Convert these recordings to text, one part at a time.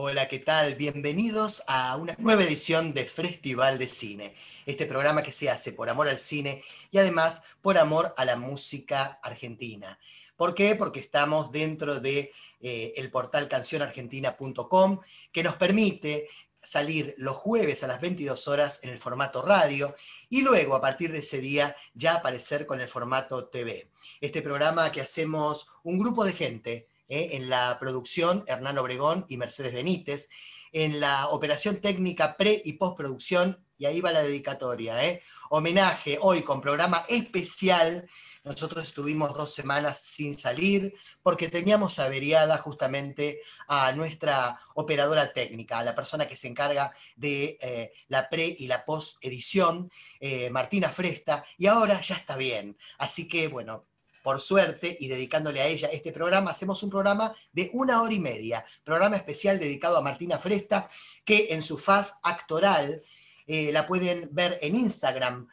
Hola, ¿qué tal? Bienvenidos a una nueva edición de Festival de Cine, este programa que se hace por amor al cine y además por amor a la música argentina. ¿Por qué? Porque estamos dentro de el portal cancionargentina.com, que nos permite salir los jueves a las 22 horas en el formato radio y luego a partir de ese día ya aparecer con el formato TV. Este programa que hacemos un grupo de gente, en la producción Hernán Obregón y Mercedes Benítez, en la operación técnica pre y postproducción, y ahí va la dedicatoria, homenaje hoy con programa especial. Nosotros estuvimos 2 semanas sin salir porque teníamos averiada justamente a nuestra operadora técnica, a la persona que se encarga de la pre y la post edición, Martina Fresta, y ahora ya está bien. Así que bueno, por suerte, y dedicándole a ella este programa, hacemos un programa de 1 hora y media, programa especial dedicado a Martina Fresta, que en su faz actoral la pueden ver en Instagram,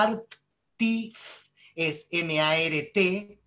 Martif, es M-A-R-T,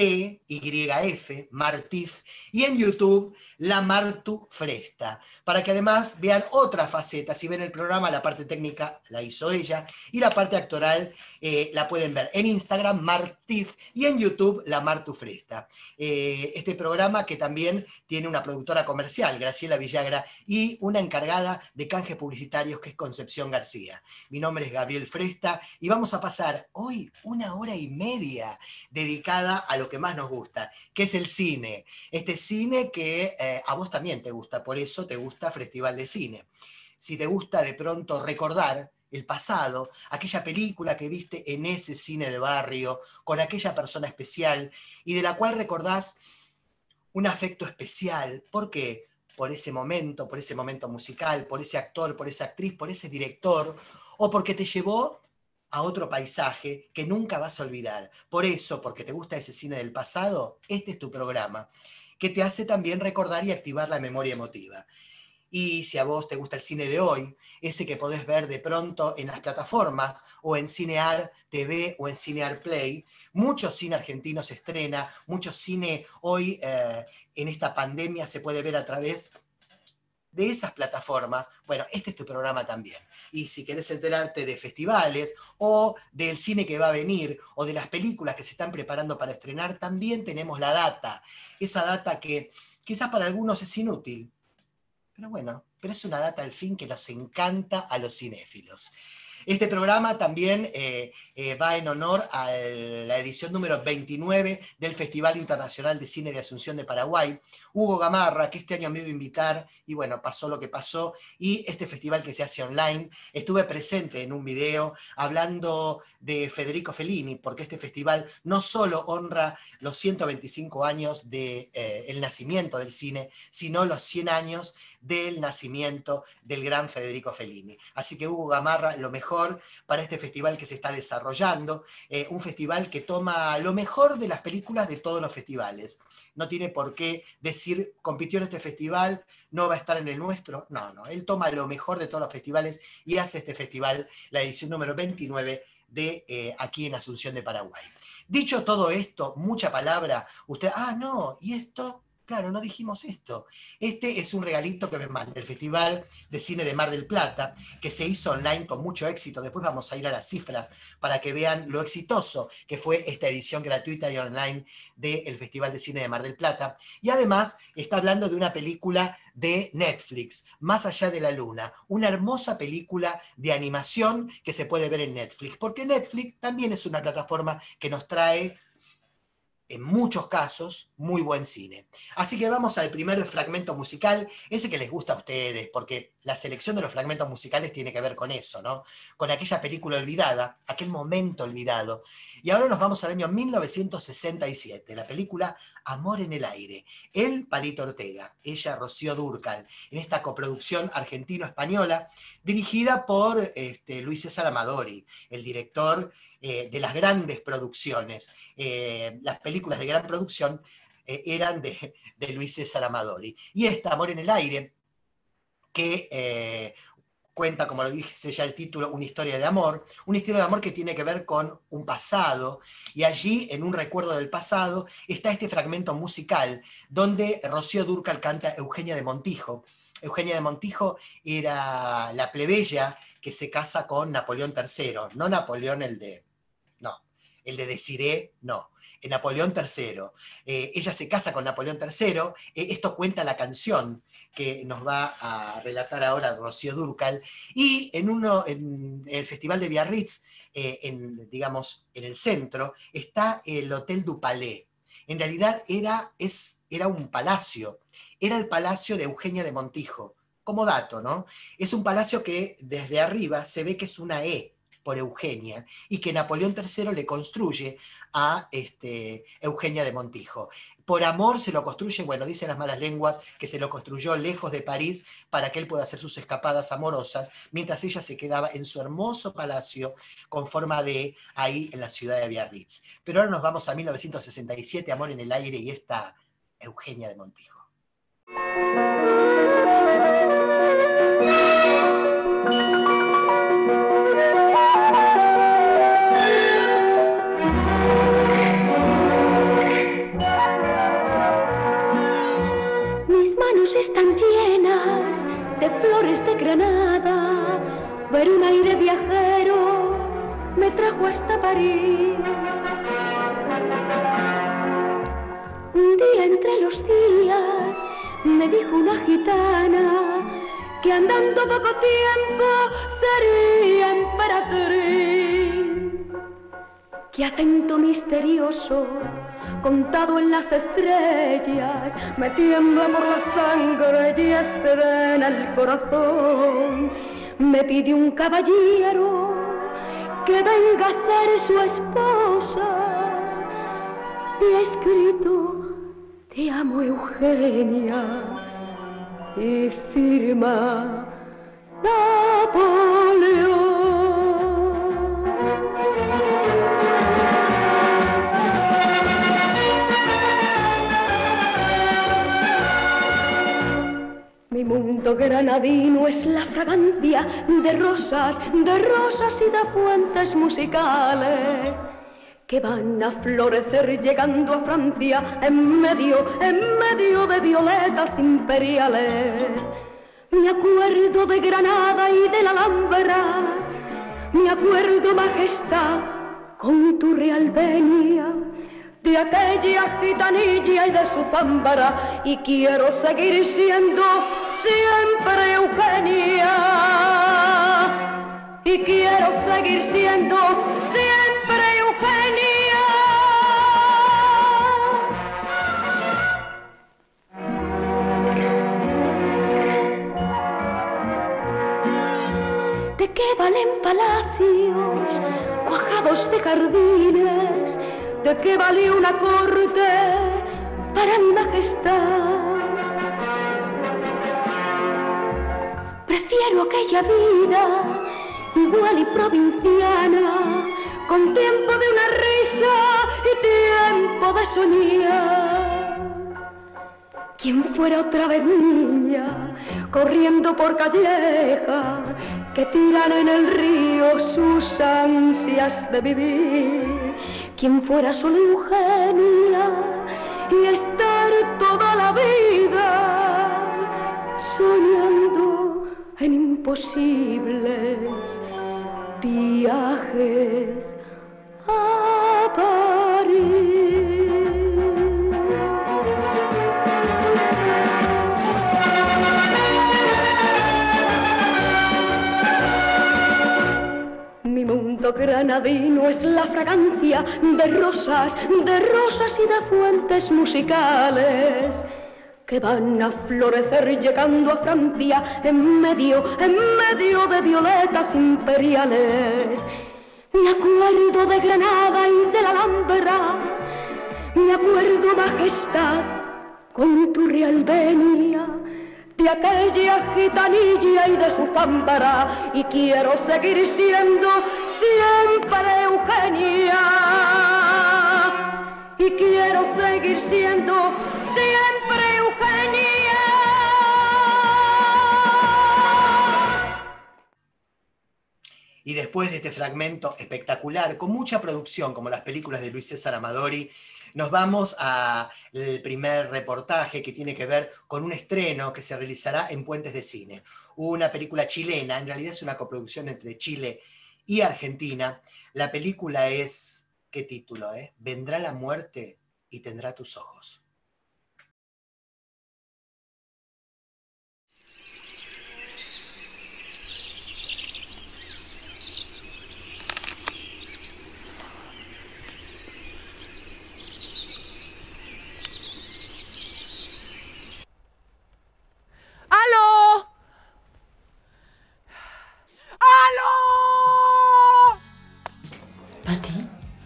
T-Y-F, Martif, y en YouTube, La Martu Fresta, para que además vean otras facetas. Si ven el programa, la parte técnica la hizo ella, y la parte actoral la pueden ver en Instagram, Martif, y en YouTube, La Martu Fresta. Este programa que también tiene una productora comercial, Graciela Villagra, y una encargada de canjes publicitarios, que es Concepción García. Mi nombre es Gabriel Fresta, y vamos a pasar hoy 1 hora y media dedicada a lo que más nos gusta, que es el cine. Este cine que a vos también te gusta, por eso te gusta Festival de Cine. Si te gusta de pronto recordar el pasado, aquella película que viste en ese cine de barrio, con aquella persona especial y de la cual recordás un afecto especial. ¿Por qué? Por ese momento musical, por ese actor, por esa actriz, por ese director, o porque te llevó a otro paisaje que nunca vas a olvidar. Por eso, porque te gusta ese cine del pasado, este es tu programa, que te hace también recordar y activar la memoria emotiva. Y si a vos te gusta el cine de hoy, ese que podés ver de pronto en las plataformas, o en Cinear TV o en Cinear Play, mucho cine argentino se estrena, mucho cine hoy en esta pandemia se puede ver a través de esas plataformas. Bueno, este es tu programa también. Y si querés enterarte de festivales o del cine que va a venir o de las películas que se están preparando para estrenar, también tenemos la data. Esa data que quizás para algunos es inútil, pero bueno, pero es una data al fin que nos encanta a los cinéfilos. Este programa también va en honor a la edición número 29 del Festival Internacional de Cine de Asunción de Paraguay. Hugo Gamarra, que este año me iba a invitar, y bueno, pasó lo que pasó, y este festival que se hace online, estuve presente en un video hablando de Federico Fellini, porque este festival no solo honra los 125 años del nacimiento del cine, sino los 100 años del nacimiento del gran Federico Fellini. Así que Hugo Gamarra, lo mejor para este festival que se está desarrollando, un festival que toma lo mejor de las películas de todos los festivales. No tiene por qué decir, compitió en este festival, no va a estar en el nuestro. No, no, él toma lo mejor de todos los festivales y hace este festival, la edición número 29 de aquí en Asunción de Paraguay. Dicho todo esto, mucha palabra, usted, no, ¿y esto? Claro, no dijimos esto. Este es un regalito que me manda el Festival de Cine de Mar del Plata, que se hizo online con mucho éxito. Después vamos a ir a las cifras para que vean lo exitoso que fue esta edición gratuita y online del Festival de Cine de Mar del Plata. Y además está hablando de una película de Netflix, Más allá de la luna, una hermosa película de animación que se puede ver en Netflix, porque Netflix también es una plataforma que nos trae, en muchos casos, muy buen cine. Así que vamos al primer fragmento musical, ese que les gusta a ustedes, porque la selección de los fragmentos musicales tiene que ver con eso, ¿no? Con aquella película olvidada, aquel momento olvidado. Y ahora nos vamos al año 1967, la película Amor en el aire. Él, Palito Ortega, ella, Rocío Dúrcal, en esta coproducción argentino-española, dirigida por Luis César Amadori, el director de las grandes producciones. Las películas de gran producción eran de Luis César Amadori. Y esta, Amor en el aire, que cuenta, como lo dice ya el título, una historia de amor que tiene que ver con un pasado, y allí, en un recuerdo del pasado, está este fragmento musical, donde Rocío Dúrcal canta Eugenia de Montijo, Eugenia de Montijo era la plebeya que se casa con Napoleón III, no Napoleón el de Desiré, no. Napoleón III. Ella se casa con Napoleón III. Esto cuenta la canción que nos va a relatar ahora Rocío Dúrcal. Y en el Festival de Biarritz, digamos, en el centro, está el Hotel du Palais. En realidad era un palacio. Era el palacio de Eugenia de Montijo. Como dato, ¿no? Es un palacio que desde arriba se ve que es una E por Eugenia, y que Napoleón III le construye a Eugenia de Montijo. Por amor se lo construye, bueno, dicen las malas lenguas que se lo construyó lejos de París para que él pueda hacer sus escapadas amorosas, mientras ella se quedaba en su hermoso palacio con forma de ahí en la ciudad de Biarritz. Pero ahora nos vamos a 1967, Amor en el aire, y esta Eugenia de Montijo. Están llenas de flores de Granada, ver un aire viajero me trajo hasta París. Un día entre los días me dijo una gitana que andando poco tiempo sería emperatriz. Qué acento misterioso contado en las estrellas, me tiembla por la sangre y estrena el corazón. Me pide un caballero que venga a ser su esposa, y ha escrito: te amo, Eugenia, y firma Napoleón. Mi mundo granadino es la fragancia de rosas y de fuentes musicales que van a florecer llegando a Francia en medio de violetas imperiales. Me acuerdo de Granada y de la Alhambra, me acuerdo, majestad, con tu real venia, de aquella gitanilla y de su zámbara, y quiero seguir siendo siempre Eugenia, y quiero seguir siendo siempre Eugenia. ¿De qué valen palacios cuajados de jardines? ¿De qué vale una corte para mi majestad? Prefiero aquella vida igual y provinciana, con tiempo de una risa y tiempo de soñar. Quien fuera otra vez niña, corriendo por calleja, que tiran en el río sus ansias de vivir. Quien fuera solo Eugenia y estar toda la vida soñando en imposibles viajes a París. Mi mundo granadino es la fragancia de rosas y de fuentes musicales que van a florecer llegando a Francia en medio de violetas imperiales. Me acuerdo de Granada y de la Alhambra, me acuerdo, majestad, con tu real venia, de aquella gitanilla y de su zámbara, y quiero seguir siendo siempre Eugenia, y quiero seguir siendo siempre Eugenia. Y después de este fragmento espectacular, con mucha producción, como las películas de Luis César Amadori, Nos vamos al primer reportaje que tiene que ver con un estreno que se realizará en Puentes de Cine. Una película chilena, en realidad es una coproducción entre Chile y Argentina. La película es, ¿qué título? Vendrá la muerte y tendrá tus ojos. ¡Aló! ¡Aló! Pati,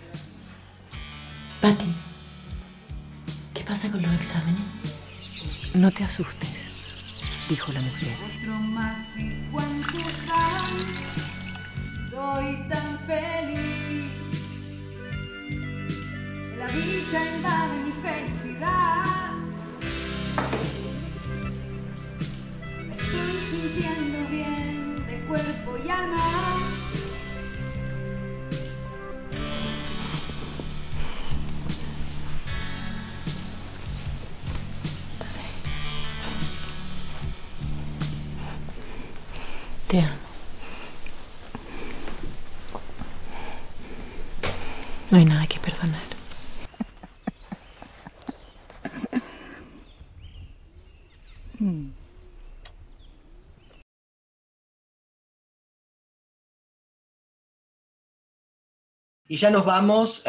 Pati, ¿qué pasa con los exámenes? No te asustes, dijo la mujer. Otro más y cuántos dan. Soy tan feliz. La dicha invade mi felicidad. Me estoy sintiendo bien de cuerpo y alma. Te amo. No hay nada que perdonar. Y ya nos vamos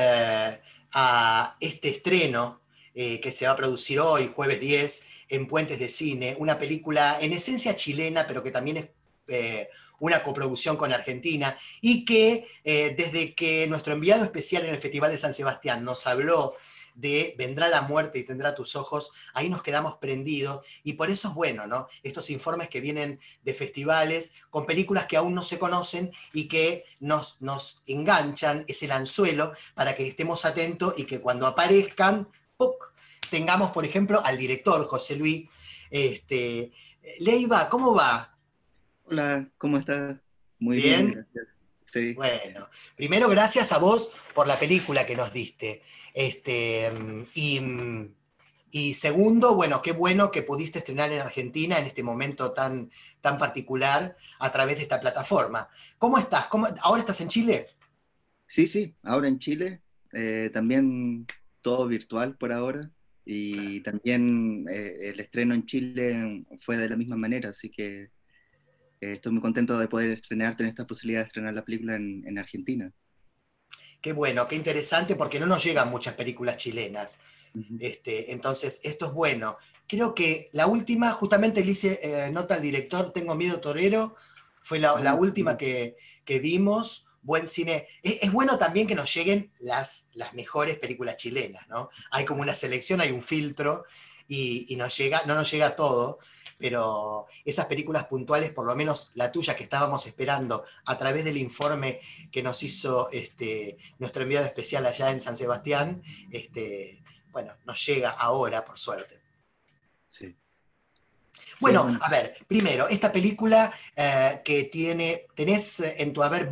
a este estreno que se va a producir hoy, jueves 10, en Puentes de Cine, una película en esencia chilena, pero que también es una coproducción con Argentina, y que desde que nuestro enviado especial en el Festival de San Sebastián nos habló de Vendrá la muerte y tendrá tus ojos, ahí nos quedamos prendidos, y por eso es bueno, ¿no? Estos informes que vienen de festivales con películas que aún no se conocen y que nos enganchan ese anzuelo para que estemos atentos y que cuando aparezcan, ¡puc!, tengamos, por ejemplo, al director José Luis. Leiva, ¿cómo va? Hola, ¿cómo estás? Muy bien, ¿Bien? gracias. Sí, Bueno, primero gracias a vos por la película que nos diste. Este, y, y segundo, bueno, qué bueno que pudiste estrenar en Argentina en este momento tan particular a través de esta plataforma. ¿Cómo estás? ¿Ahora estás en Chile? sí, sí, ahora en Chile, también todo virtual por ahora, y también el estreno en Chile fue de la misma manera, así que estoy muy contento de poder estrenar, tener esta posibilidad de estrenar la película en Argentina. Qué bueno, qué interesante, porque no nos llegan muchas películas chilenas. Ujú. Entonces, esto es bueno. Creo que la última, justamente le hice nota al director, Tengo Miedo Torero, fue la Ah, última sí, que vimos. Buen cine. Es bueno también que nos lleguen las mejores películas chilenas, ¿no? Hay como una selección, hay un filtro y nos llega, no nos llega todo, pero esas películas puntuales, por lo menos la tuya que estábamos esperando a través del informe que nos hizo nuestro enviado especial allá en San Sebastián, bueno, nos llega ahora, por suerte. sí, sí, Bueno, bueno. a ver, primero, esta película que tenés en tu haber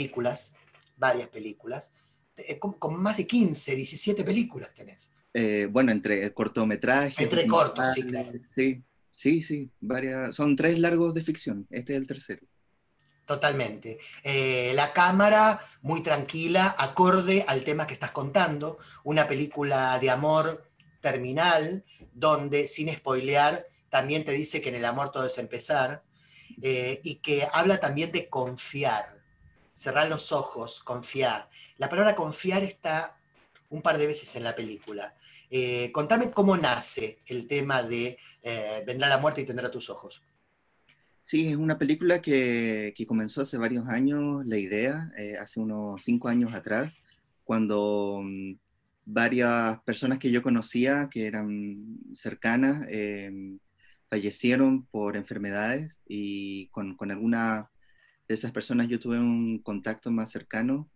varias películas, con más de 15, 17 películas tenés. Bueno, entre cortometrajes, Entre cortos, sí, claro. documentales, sí, sí, sí, varias, son tres largos de ficción, este es el tercero. Totalmente. La cámara muy tranquila, acorde al tema que estás contando, una película de amor terminal, donde sin spoilear también te dice que en el amor todo es empezar, y que habla también de confiar, cerrar los ojos, confiar. La palabra confiar está un par de veces en la película. Contame cómo nace el tema de Vendrá la muerte y tendrá tus ojos. Sí, es una película que comenzó hace varios años, la idea, hace unos 5 años atrás, cuando varias personas que yo conocía, que eran cercanas, fallecieron por enfermedades y con algunas de esas personas yo tuve un contacto más cercano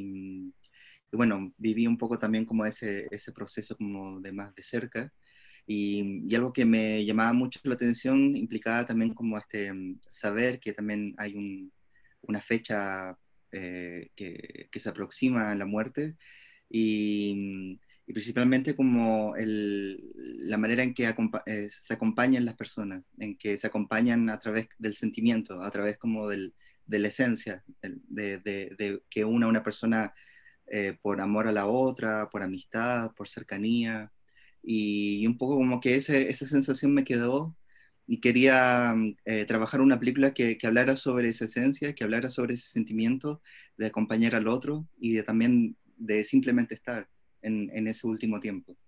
y bueno, viví un poco también como ese proceso como de más de cerca. Y algo que me llamaba mucho la atención implicaba también como saber que también hay una fecha que se aproxima a la muerte y, y principalmente como la manera en que se acompañan las personas, en que se acompañan a través del sentimiento, a través como de la esencia, de que una a una persona por amor a la otra, por amistad, por cercanía, y un poco como que esa sensación me quedó y quería trabajar una película que hablara sobre esa esencia, que hablara sobre ese sentimiento de acompañar al otro y de también de simplemente estar en ese último tiempo.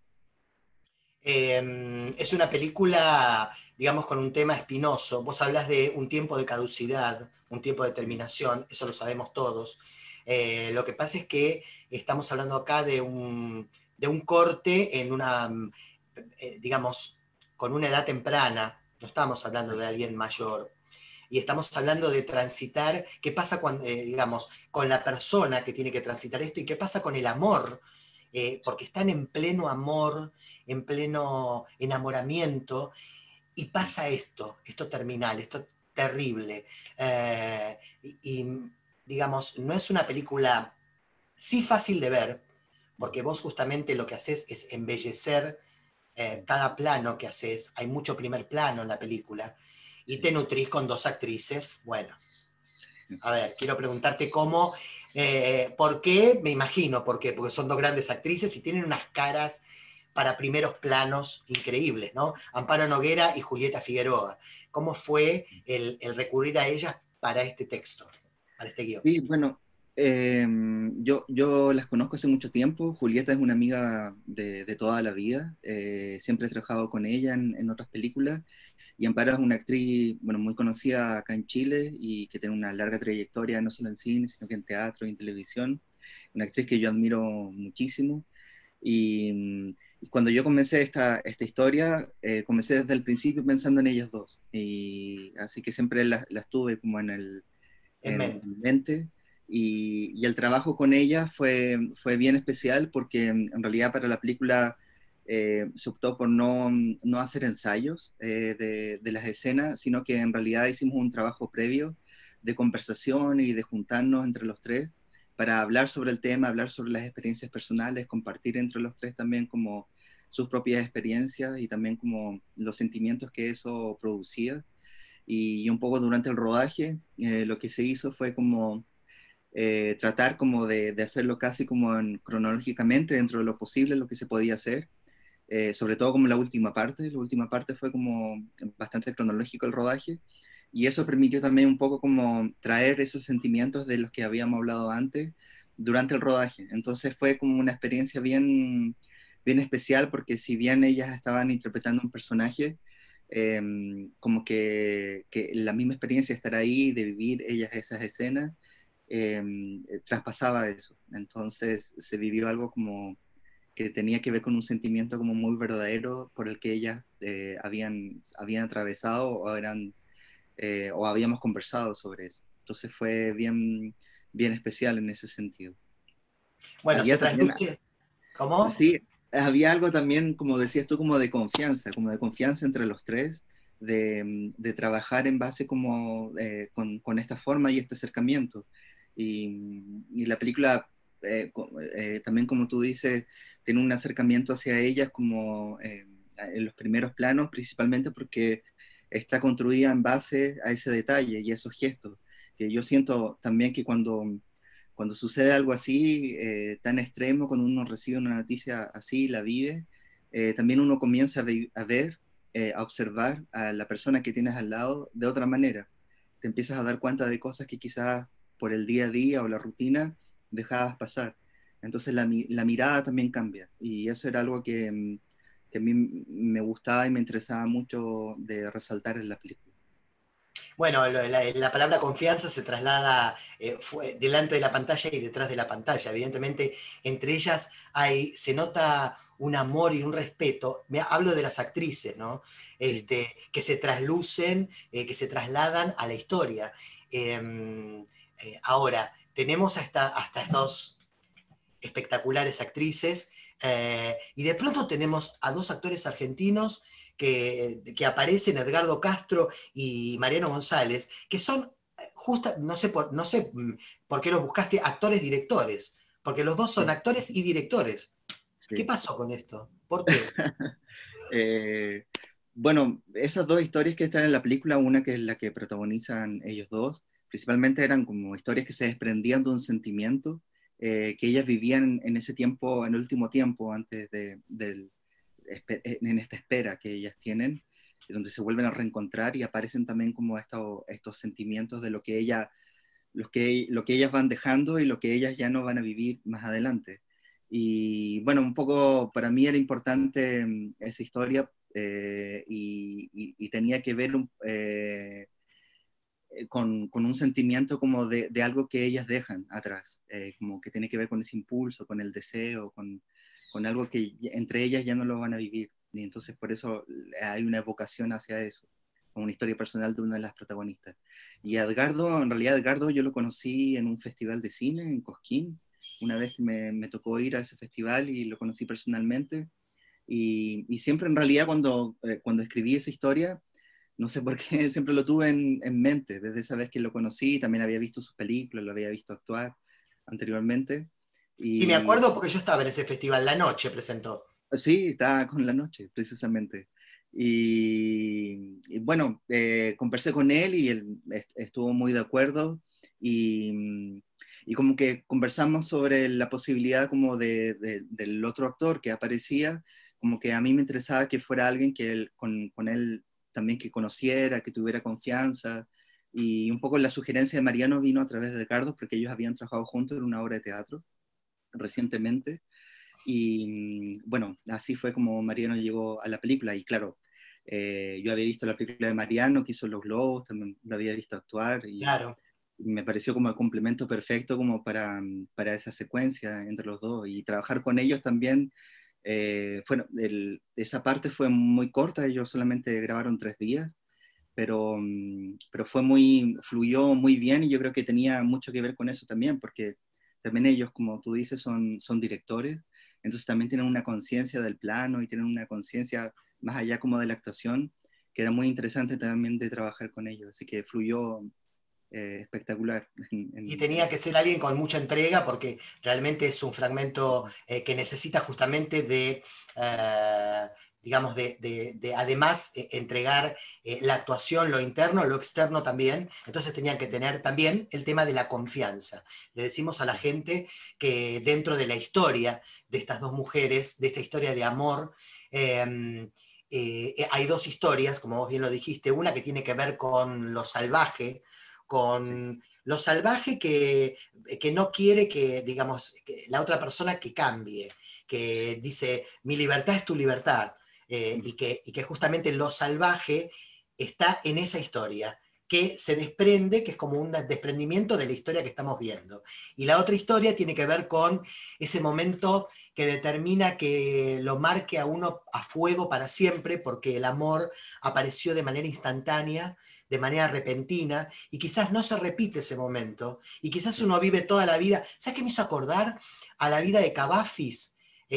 Es una película, digamos, con un tema espinoso. Vos hablas de un tiempo de caducidad, un tiempo de terminación, eso lo sabemos todos. Lo que pasa es que estamos hablando acá de un corte en una, digamos, con una edad temprana, no estamos hablando de alguien mayor. Y estamos hablando de transitar, qué pasa cuando, digamos, con la persona que tiene que transitar esto y qué pasa con el amor, porque están en pleno amor, en pleno enamoramiento, y pasa esto terminal, esto terrible. Digamos, no es una película sí fácil de ver, porque vos justamente lo que haces es embellecer cada plano que haces, hay mucho primer plano en la película, y te nutrís con dos actrices, bueno. A ver, quiero preguntarte cómo, por qué, me imagino por qué, porque son dos grandes actrices y tienen unas caras para primeros planos increíbles, ¿no? Amparo Noguera y Julieta Figueroa. ¿Cómo fue el recurrir a ellas para este texto, para este guión? Sí, bueno, yo las conozco hace mucho tiempo. Julieta es una amiga de toda la vida. Siempre he trabajado con ella en otras películas. Y Amparo es una actriz, bueno, muy conocida acá en Chile y que tiene una larga trayectoria, no solo en cine, sino que en teatro y en televisión. Una actriz que yo admiro muchísimo. Y cuando yo comencé esta historia, comencé desde el principio pensando en ellas dos. Y así que siempre las tuve como en mente. Y el trabajo con ella fue bien especial porque en realidad para la película se optó por no hacer ensayos de las escenas, sino que en realidad hicimos un trabajo previo de conversación y de juntarnos entre los tres para hablar sobre el tema, hablar sobre las experiencias personales, compartir entre los tres también como sus propias experiencias y también como los sentimientos que eso producía. Y un poco durante el rodaje lo que se hizo fue como tratar como de hacerlo casi como cronológicamente dentro de lo posible, lo que se podía hacer, sobre todo como la última parte fue como bastante cronológico el rodaje, y eso permitió también un poco como traer esos sentimientos de los que habíamos hablado antes durante el rodaje. Entonces fue como una experiencia bien especial, porque si bien ellas estaban interpretando un personaje, eh, como que la misma experiencia de estar ahí, de vivir ellas esas escenas, eh, traspasaba eso. Entonces se vivió algo como que tenía que ver con un sentimiento como muy verdadero por el que ellas habían atravesado o habíamos conversado sobre eso. Entonces fue bien especial en ese sentido. Bueno, se Había también, trasluce. ¿Cómo? sí, había algo también, como decías tú, como de confianza entre los tres, de trabajar en base como con esta forma y este acercamiento. Y la película, también como tú dices, tiene un acercamiento hacia ellas como en los primeros planos, principalmente porque está construida en base a ese detalle y esos gestos, que yo siento también que cuando sucede algo así, tan extremo, cuando uno recibe una noticia así, la vive, también uno comienza a ver, a observar a la persona que tienes al lado de otra manera. Te empiezas a dar cuenta de cosas que quizás por el día a día o la rutina dejabas pasar. Entonces la mirada también cambia. Y eso era algo que a mí me gustaba y me interesaba mucho de resaltar en la película. Bueno, la palabra confianza se traslada delante de la pantalla y detrás de la pantalla. Evidentemente, entre ellas se nota un amor y un respeto. Hablo de las actrices, ¿no? Que se traslucen, que se trasladan a la historia. Ahora, tenemos hasta estas dos espectaculares actrices, y de pronto tenemos a dos actores argentinos que aparecen, Edgardo Castro y Mariano González, que son no sé por qué los buscaste, actores directores, porque los dos son actores y directores. ¿Qué pasó con esto? ¿Por qué? Eh, bueno, esas dos historias que están en la película, una que es la que protagonizan ellos dos, principalmente eran como historias que se desprendían de un sentimiento que ellas vivían en ese tiempo, en el último tiempo, antes en esta espera que ellas tienen, donde se vuelven a reencontrar y aparecen también como estos sentimientos de lo que ellas van dejando y lo que ellas ya no van a vivir más adelante. Y bueno, un poco para mí era importante esa historia y tenía que ver con un sentimiento como de algo que ellas dejan atrás, como que tiene que ver con ese impulso, con el deseo, con algo que entre ellas ya no lo van a vivir. Y entonces por eso hay una evocación hacia eso, como una historia personal de una de las protagonistas. Y a Edgardo, en realidad Edgardo yo lo conocí en un festival de cine en Cosquín, una vez que me tocó ir a ese festival y lo conocí personalmente. Y siempre en realidad cuando escribí esa historia, no sé por qué, siempre lo tuve en mente, desde esa vez que lo conocí, también había visto sus películas, lo había visto actuar anteriormente. Y me Y acuerdo porque yo estaba en ese festival, La Noche presentó. sí, estaba con La Noche, precisamente. Y bueno, conversé con él y él estuvo muy de acuerdo y como que conversamos sobre la posibilidad como del otro actor que aparecía, como que a mí me interesaba que fuera alguien que con él también que conociera, que tuviera confianza. Y un poco la sugerencia de Mariano vino a través de Ricardo, porque ellos habían trabajado juntos en una obra de teatro recientemente. Y bueno, así fue como Mariano llegó a la película. Y claro, yo había visto la película de Mariano, que hizo Los Globos, también lo había visto actuar y Claro. me pareció como el complemento perfecto como para esa secuencia entre los dos. Y trabajar con ellos también, esa parte fue muy corta, ellos solamente grabaron 3 días, pero fluyó muy bien y yo creo que tenía mucho que ver con eso también, porque también ellos, como tú dices, son directores, entonces también tienen una conciencia del plano y tienen una conciencia más allá como de la actuación, que era muy interesante también de trabajar con ellos, así que fluyó espectacular. Y tenía que ser alguien con mucha entrega porque realmente es un fragmento que necesita justamente digamos, además entregar la actuación, lo interno, lo externo también. Entonces tenían que tener también el tema de la confianza. Le decimos a la gente que dentro de la historia de estas dos mujeres, de esta historia de amor, hay dos historias, como vos bien lo dijiste, una que tiene que ver con lo salvaje, con lo salvaje que no quiere que, digamos, que la otra persona que cambie, que dice, mi libertad es tu libertad, y que justamente lo salvaje está en esa historia, que se desprende, que es como un desprendimiento de la historia que estamos viendo. Y la otra historia tiene que ver con ese momento que determina que lo marque a uno a fuego para siempre, porque el amor apareció de manera instantánea, de manera repentina, y quizás no se repite ese momento, y quizás uno vive toda la vida. ¿Sabes qué me hizo acordar a la vida de Cavafis?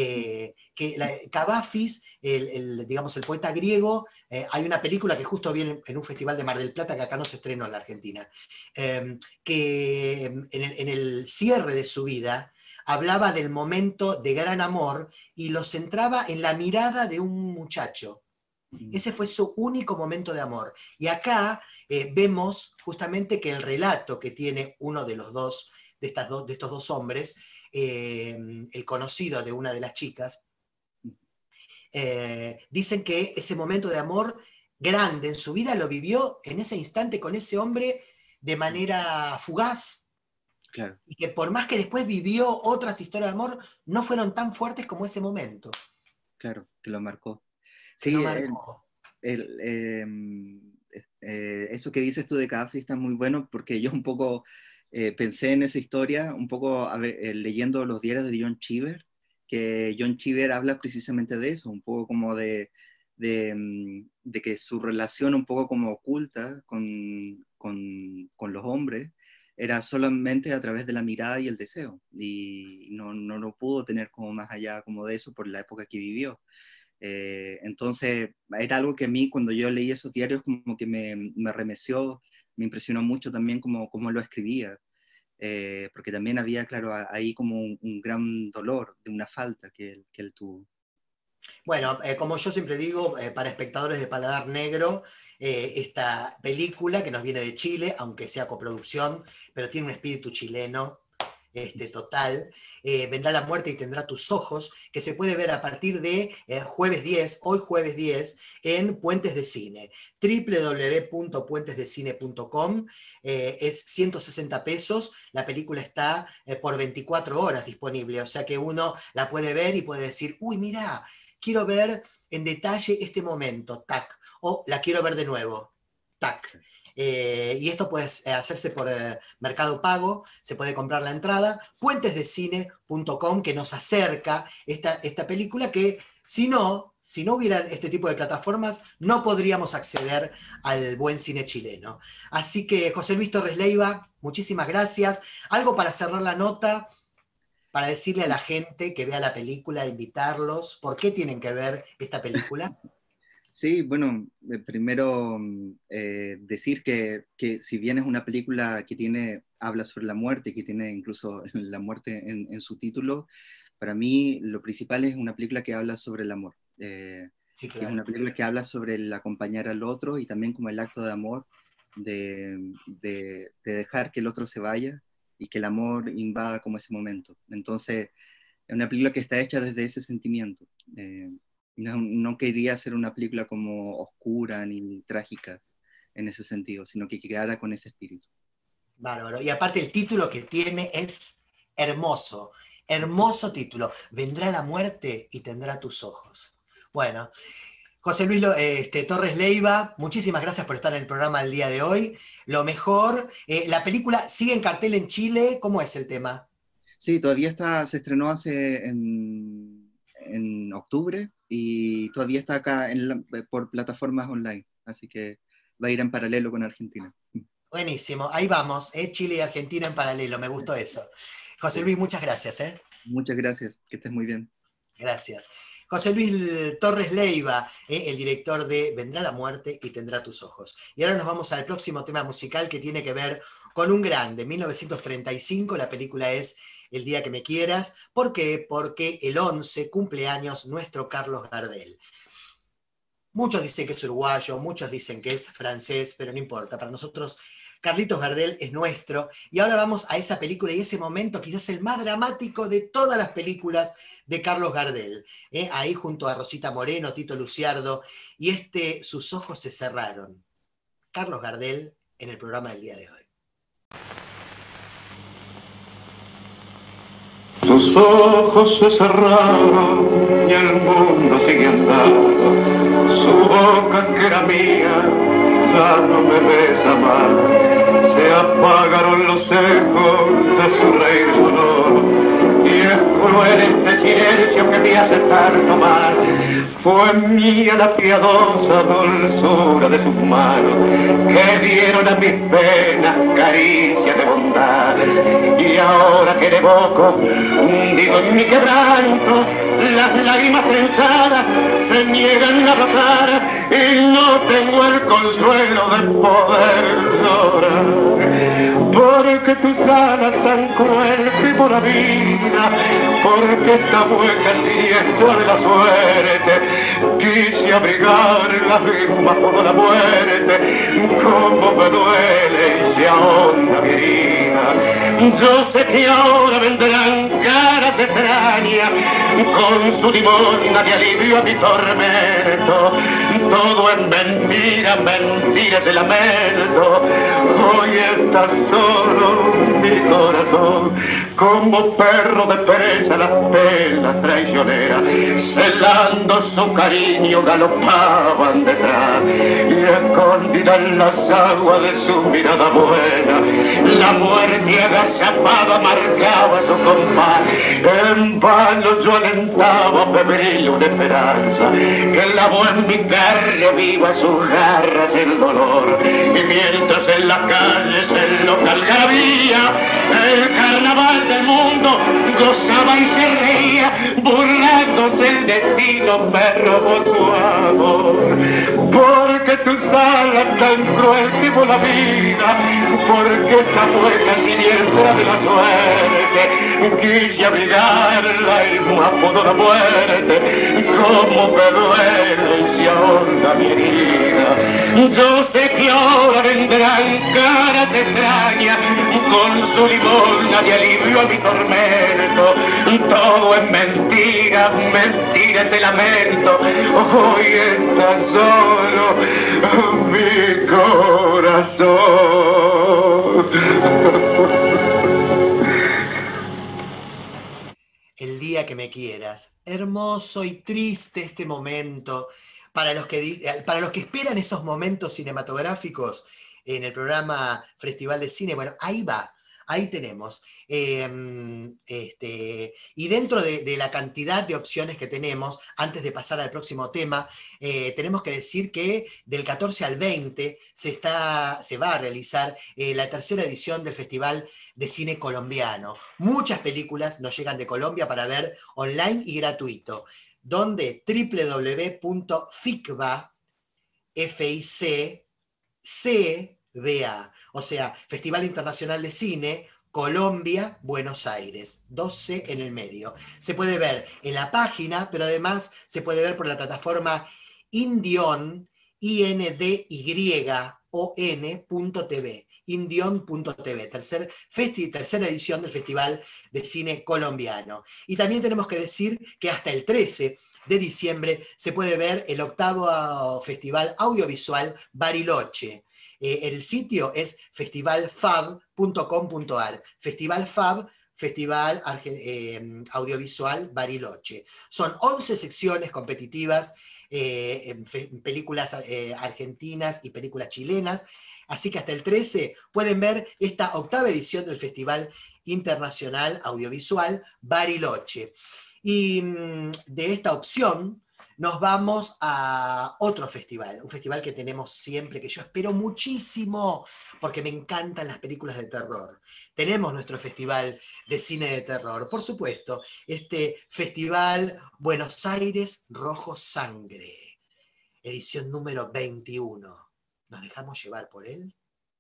Cavafis, digamos, el poeta griego, hay una película que justo viene en un festival de Mar del Plata que acá no se estrenó en la Argentina, que en el cierre de su vida hablaba del momento de gran amor y lo centraba en la mirada de un muchacho. Ese fue su único momento de amor. Y acá vemos justamente que el relato que tiene uno de los dos, de estos dos hombres, el conocido de una de las chicas, dicen que ese momento de amor grande en su vida lo vivió en ese instante con ese hombre de manera fugaz, Claro, y que por más que después vivió otras historias de amor, no fueron tan fuertes como ese momento, claro, que lo marcó. que lo Sí, marcó. eso que dices tú de Café está muy bueno porque yo un poco pensé en esa historia, un poco leyendo los diarios de John Cheever, que John Cheever habla precisamente de eso, un poco como de que su relación un poco como oculta con los hombres era solamente a través de la mirada y el deseo, y no lo pudo tener como más allá como de eso por la época que vivió. Entonces, era algo que a mí, cuando yo leí esos diarios, como que me remeció, me impresionó mucho también como lo escribía. porque también había, claro, ahí como un gran dolor de una falta que él tuvo. Bueno, como yo siempre digo, para espectadores de paladar negro, esta película que nos viene de Chile, aunque sea coproducción, pero tiene un espíritu chileno total, Vendrá la muerte y tendrá tus ojos, que se puede ver a partir de hoy jueves 10, en Puentes de Cine, www.puentesdecine.com, es 160 pesos, la película está por 24 horas disponible, o sea que uno la puede ver y puede decir, uy, mira, quiero ver en detalle este momento, tac, o la quiero ver de nuevo, tac. Y esto puede hacerse por Mercado Pago, se puede comprar la entrada, puentesdecine.com, que nos acerca esta película que si no hubiera este tipo de plataformas, no podríamos acceder al buen cine chileno. Así que, José Luis Torres Leiva, muchísimas gracias. Algo para cerrar la nota, para decirle a la gente que vea la película, invitarlos, ¿por qué tienen que ver esta película? Sí, bueno, primero decir que si bien es una película que habla sobre la muerte, que tiene incluso la muerte en su título, para mí lo principal es una película que habla sobre el amor. Sí, claro. Es una película que habla sobre el acompañar al otro y también como el acto de amor, de dejar que el otro se vaya y que el amor invada como ese momento. Entonces, es una película que está hecha desde ese sentimiento. No quería hacer una película como oscura ni trágica en ese sentido, sino que quedara con ese espíritu. Bárbaro. Y aparte el título que tiene es hermoso, hermoso título. Vendrá la muerte y tendrá tus ojos. Bueno, José Luis Torres Leiva, muchísimas gracias por estar en el programa el día de hoy. Lo mejor, la película sigue en cartel en Chile, ¿cómo es el tema? Sí, todavía se estrenó en octubre y todavía está acá por plataformas online, así que va a ir en paralelo con Argentina. Buenísimo, ahí vamos, Chile y Argentina en paralelo, me gustó eso. José Luis, muchas gracias. Muchas gracias, que estés muy bien. Gracias. José Luis Torres Leiva, el director de Vendrá la muerte y tendrá tus ojos. Y ahora nos vamos al próximo tema musical que tiene que ver con un grande, 1935, la película es El día que me quieras. ¿Por qué? Porque el 11 cumpleaños nuestro Carlos Gardel. Muchos dicen que es uruguayo, muchos dicen que es francés, pero no importa, para nosotros Carlitos Gardel es nuestro, y ahora vamos a esa película y ese momento, quizás el más dramático de todas las películas de Carlos Gardel, ahí junto a Rosita Moreno, Tito Luciardo, y sus ojos se cerraron. Carlos Gardel en el programa del día de hoy. Sus ojos se cerraron y el mundo sigue andando. Su boca que era mía ya no me besa más. Se apagaron los ecos de su reír sonoro y es cruel este silencio que me hace tanto mal. Fue mía la piadosa dulzura de sus manos que dieron a mis penas caricia de bondad. Y ahora que le evoco, hundido en mi quebranto, las lágrimas trenzadas se niegan a brotar y no tengo el consuelo de poder llorar. Porque tus alas tan cruel vivo la vida, porque esta mueca siento de la suerte, quise abrigar las mismas por la muerte, como me duele y se ahonda mi herida. Yo sé que ahora vendrán caras extrañas, con su limosna de alivio a mi tormento. Todo es mentira, mentiras de lamento. Hoy está solo mi corazón, como perro de presa las penas traicioneras, celando su cariño galopaban detrás, y escondida en las aguas de su mirada buena, la muerte agazapada marcaba su compás. En vano yo alentaba febril una esperanza, que lavó en mi carne viva sus garras el dolor, y mientras en la calle se local gravía, el carnaval del mundo gozaba y se reía, burlándose el destino me robó tu amor, porque tú sabes mala, tan cruel vivo la vida, porque esta buena siniestra de la suerte, quise abrigarla y no pudo la muerte, como me duele y se ahonda mi herida. Yo sé que ahora vendrán caras extrañas, con su limosna de alivio a mi tormento, todo es mentira, mentira ese lamento, hoy está solo mi corazón. El día que me quieras. Hermoso y triste este momento. Para los que esperan esos momentos cinematográficos en el programa Festival de Cine, bueno, ahí va. Ahí tenemos. Y dentro de la cantidad de opciones que tenemos, antes de pasar al próximo tema, tenemos que decir que del 14 al 20 se va a realizar la tercera edición del Festival de Cine Colombiano. Muchas películas nos llegan de Colombia para ver online y gratuito, donde www.ficba, FICCBA, o sea, Festival Internacional de Cine, Colombia, Buenos Aires, 12 en el medio. Se puede ver en la página, pero además se puede ver por la plataforma Indion, INDYON.tv, indion.tv, tercera edición del Festival de Cine Colombiano. Y también tenemos que decir que hasta el 13 de diciembre se puede ver el 8º Festival Audiovisual Bariloche. El sitio es festivalfab.com.ar. Festivalfab, Festival Audiovisual Bariloche. Son 11 secciones competitivas, películas argentinas y películas chilenas. Así que hasta el 13 pueden ver esta 8ª edición del Festival Internacional Audiovisual Bariloche. Y de esta opción nos vamos a otro festival, un festival que tenemos siempre, que yo espero muchísimo, porque me encantan las películas de terror. Tenemos nuestro festival de cine de terror, por supuesto, este Festival Buenos Aires Rojo Sangre, edición número 21. ¿Nos dejamos llevar por él?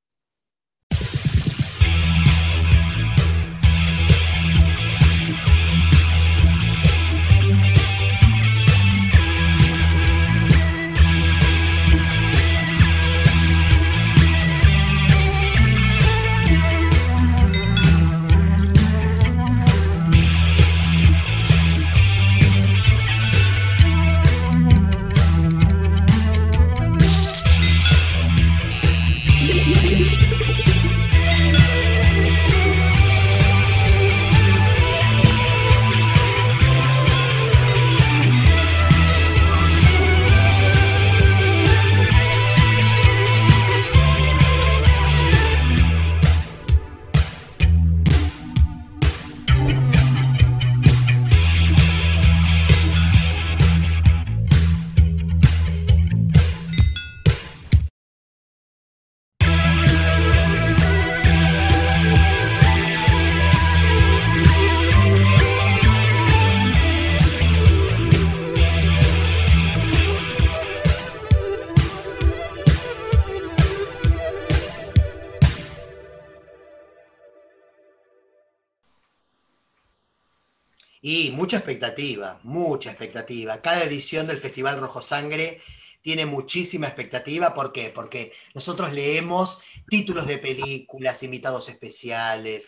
Y mucha expectativa, mucha expectativa. Cada edición del Festival Rojo Sangre tiene muchísima expectativa. ¿Por qué? Porque nosotros leemos títulos de películas, invitados especiales,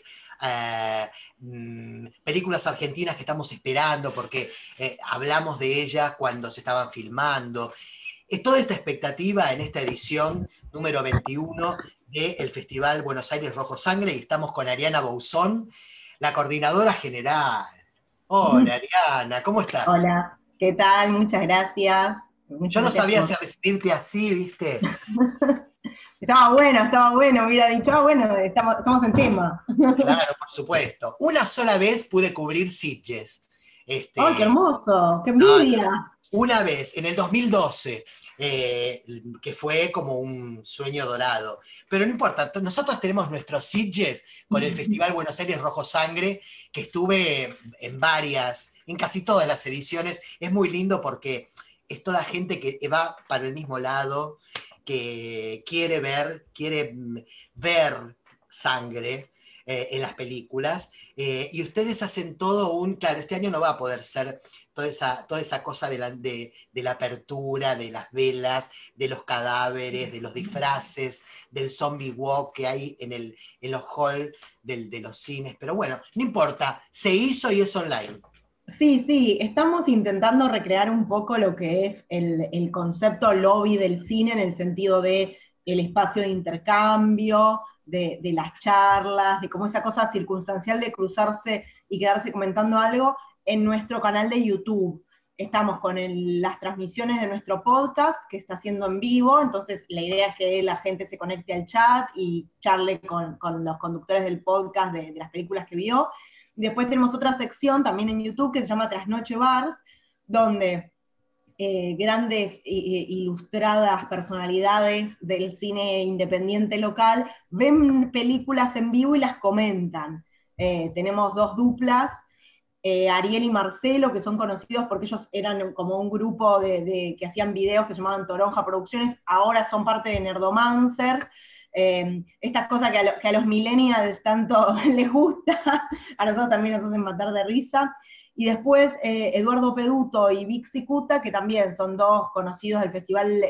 películas argentinas que estamos esperando porque hablamos de ellas cuando se estaban filmando. Toda esta expectativa en esta edición número 21 del Festival Buenos Aires Rojo Sangre, y estamos con Ariana Bouzón, la coordinadora general. Hola, Ariana, ¿cómo estás? Hola, ¿qué tal? Muchas gracias. Yo no sabía si recibirte así, ¿viste? Estaba bueno, hubiera dicho, bueno, estamos en tema. Claro, por supuesto. Una sola vez pude cubrir Sitges. ¡Ay, qué hermoso! ¡Qué envidia! Una vez, en el 2012, que fue como un sueño dorado. Pero no importa, nosotros tenemos nuestros Sitges con el Festival Buenos Aires Rojo Sangre, que estuve en casi todas las ediciones. Es muy lindo porque es toda gente que va para el mismo lado que quiere ver sangre en las películas, y ustedes hacen todo claro, este año no va a poder ser toda esa cosa de la apertura, de las velas, de los cadáveres, de los disfraces, del zombie walk que hay en los halls de los cines, pero bueno, no importa, se hizo y es online. Sí, estamos intentando recrear un poco lo que es el concepto lobby del cine, en el sentido de el espacio de intercambio, de las charlas, de como esa cosa circunstancial de cruzarse y quedarse comentando algo en nuestro canal de YouTube. Estamos con las transmisiones de nuestro podcast, que está haciendo en vivo, entonces la idea es que la gente se conecte al chat y charle con los conductores del podcast de las películas que vio. Después tenemos otra sección también en YouTube que se llama Trasnoche Bars, donde grandes ilustradas personalidades del cine independiente local ven películas en vivo y las comentan. Tenemos dos duplas, Ariel y Marcelo, que son conocidos porque ellos eran como un grupo que hacían videos que se llamaban Toronja Producciones, ahora son parte de Nerdomancers. Estas cosas que a los millennials tanto les gusta, a nosotros también nos hacen matar de risa. Y después Eduardo Peduto y Vic Cicuta, que también son dos conocidos del festival.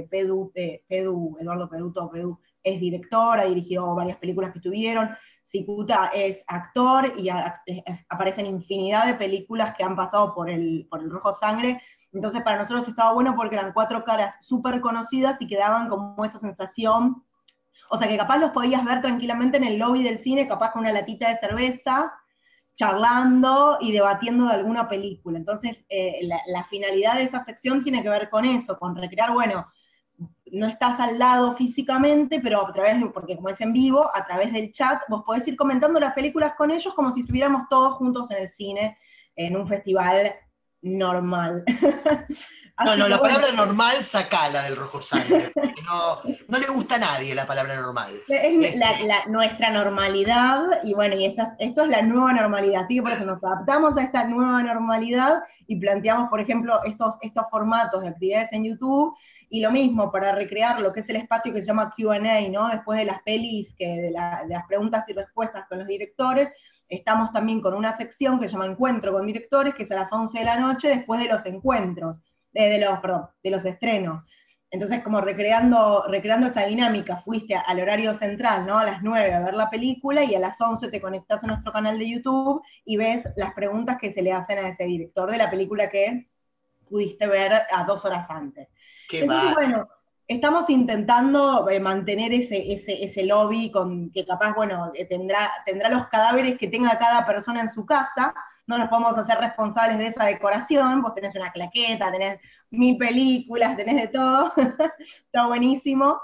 Eduardo Peduto es director, ha dirigido varias películas que tuvieron. Cicuta es actor y aparecen infinidad de películas que han pasado por el Rojo Sangre. Entonces para nosotros estaba bueno porque eran cuatro caras súper conocidas y quedaban como esa sensación. O sea que capaz los podías ver tranquilamente en el lobby del cine, capaz con una latita de cerveza, charlando y debatiendo de alguna película. Entonces, la finalidad de esa sección tiene que ver con eso, con recrear, bueno, no estás al lado físicamente, pero porque como es en vivo, a través del chat, vos podés ir comentando las películas con ellos como si estuviéramos todos juntos en el cine, en un festival normal. No, la palabra normal sacala del Rojo Sangre, porque no le gusta a nadie la palabra normal. Es nuestra normalidad, y bueno, esto es la nueva normalidad, así que por eso nos adaptamos a esta nueva normalidad y planteamos, por ejemplo, estos formatos de actividades en YouTube, y lo mismo, para recrear lo que es el espacio que se llama Q&A, ¿no? Después de las pelis, de las preguntas y respuestas con los directores, estamos también con una sección que se llama Encuentro con Directores, que es a las 11 de la noche, después de los encuentros. De los estrenos. Entonces, como recreando esa dinámica, fuiste al horario central, ¿no? A las 9 a ver la película, y a las 11 te conectás a nuestro canal de YouTube y ves las preguntas que se le hacen a ese director de la película que pudiste ver a 2 horas antes. Entonces, bueno, estamos intentando mantener ese lobby que capaz, bueno, tendrá los cadáveres que tenga cada persona en su casa. No nos podemos hacer responsables de esa decoración, vos tenés una claqueta, tenés 1000 películas, tenés de todo, está buenísimo.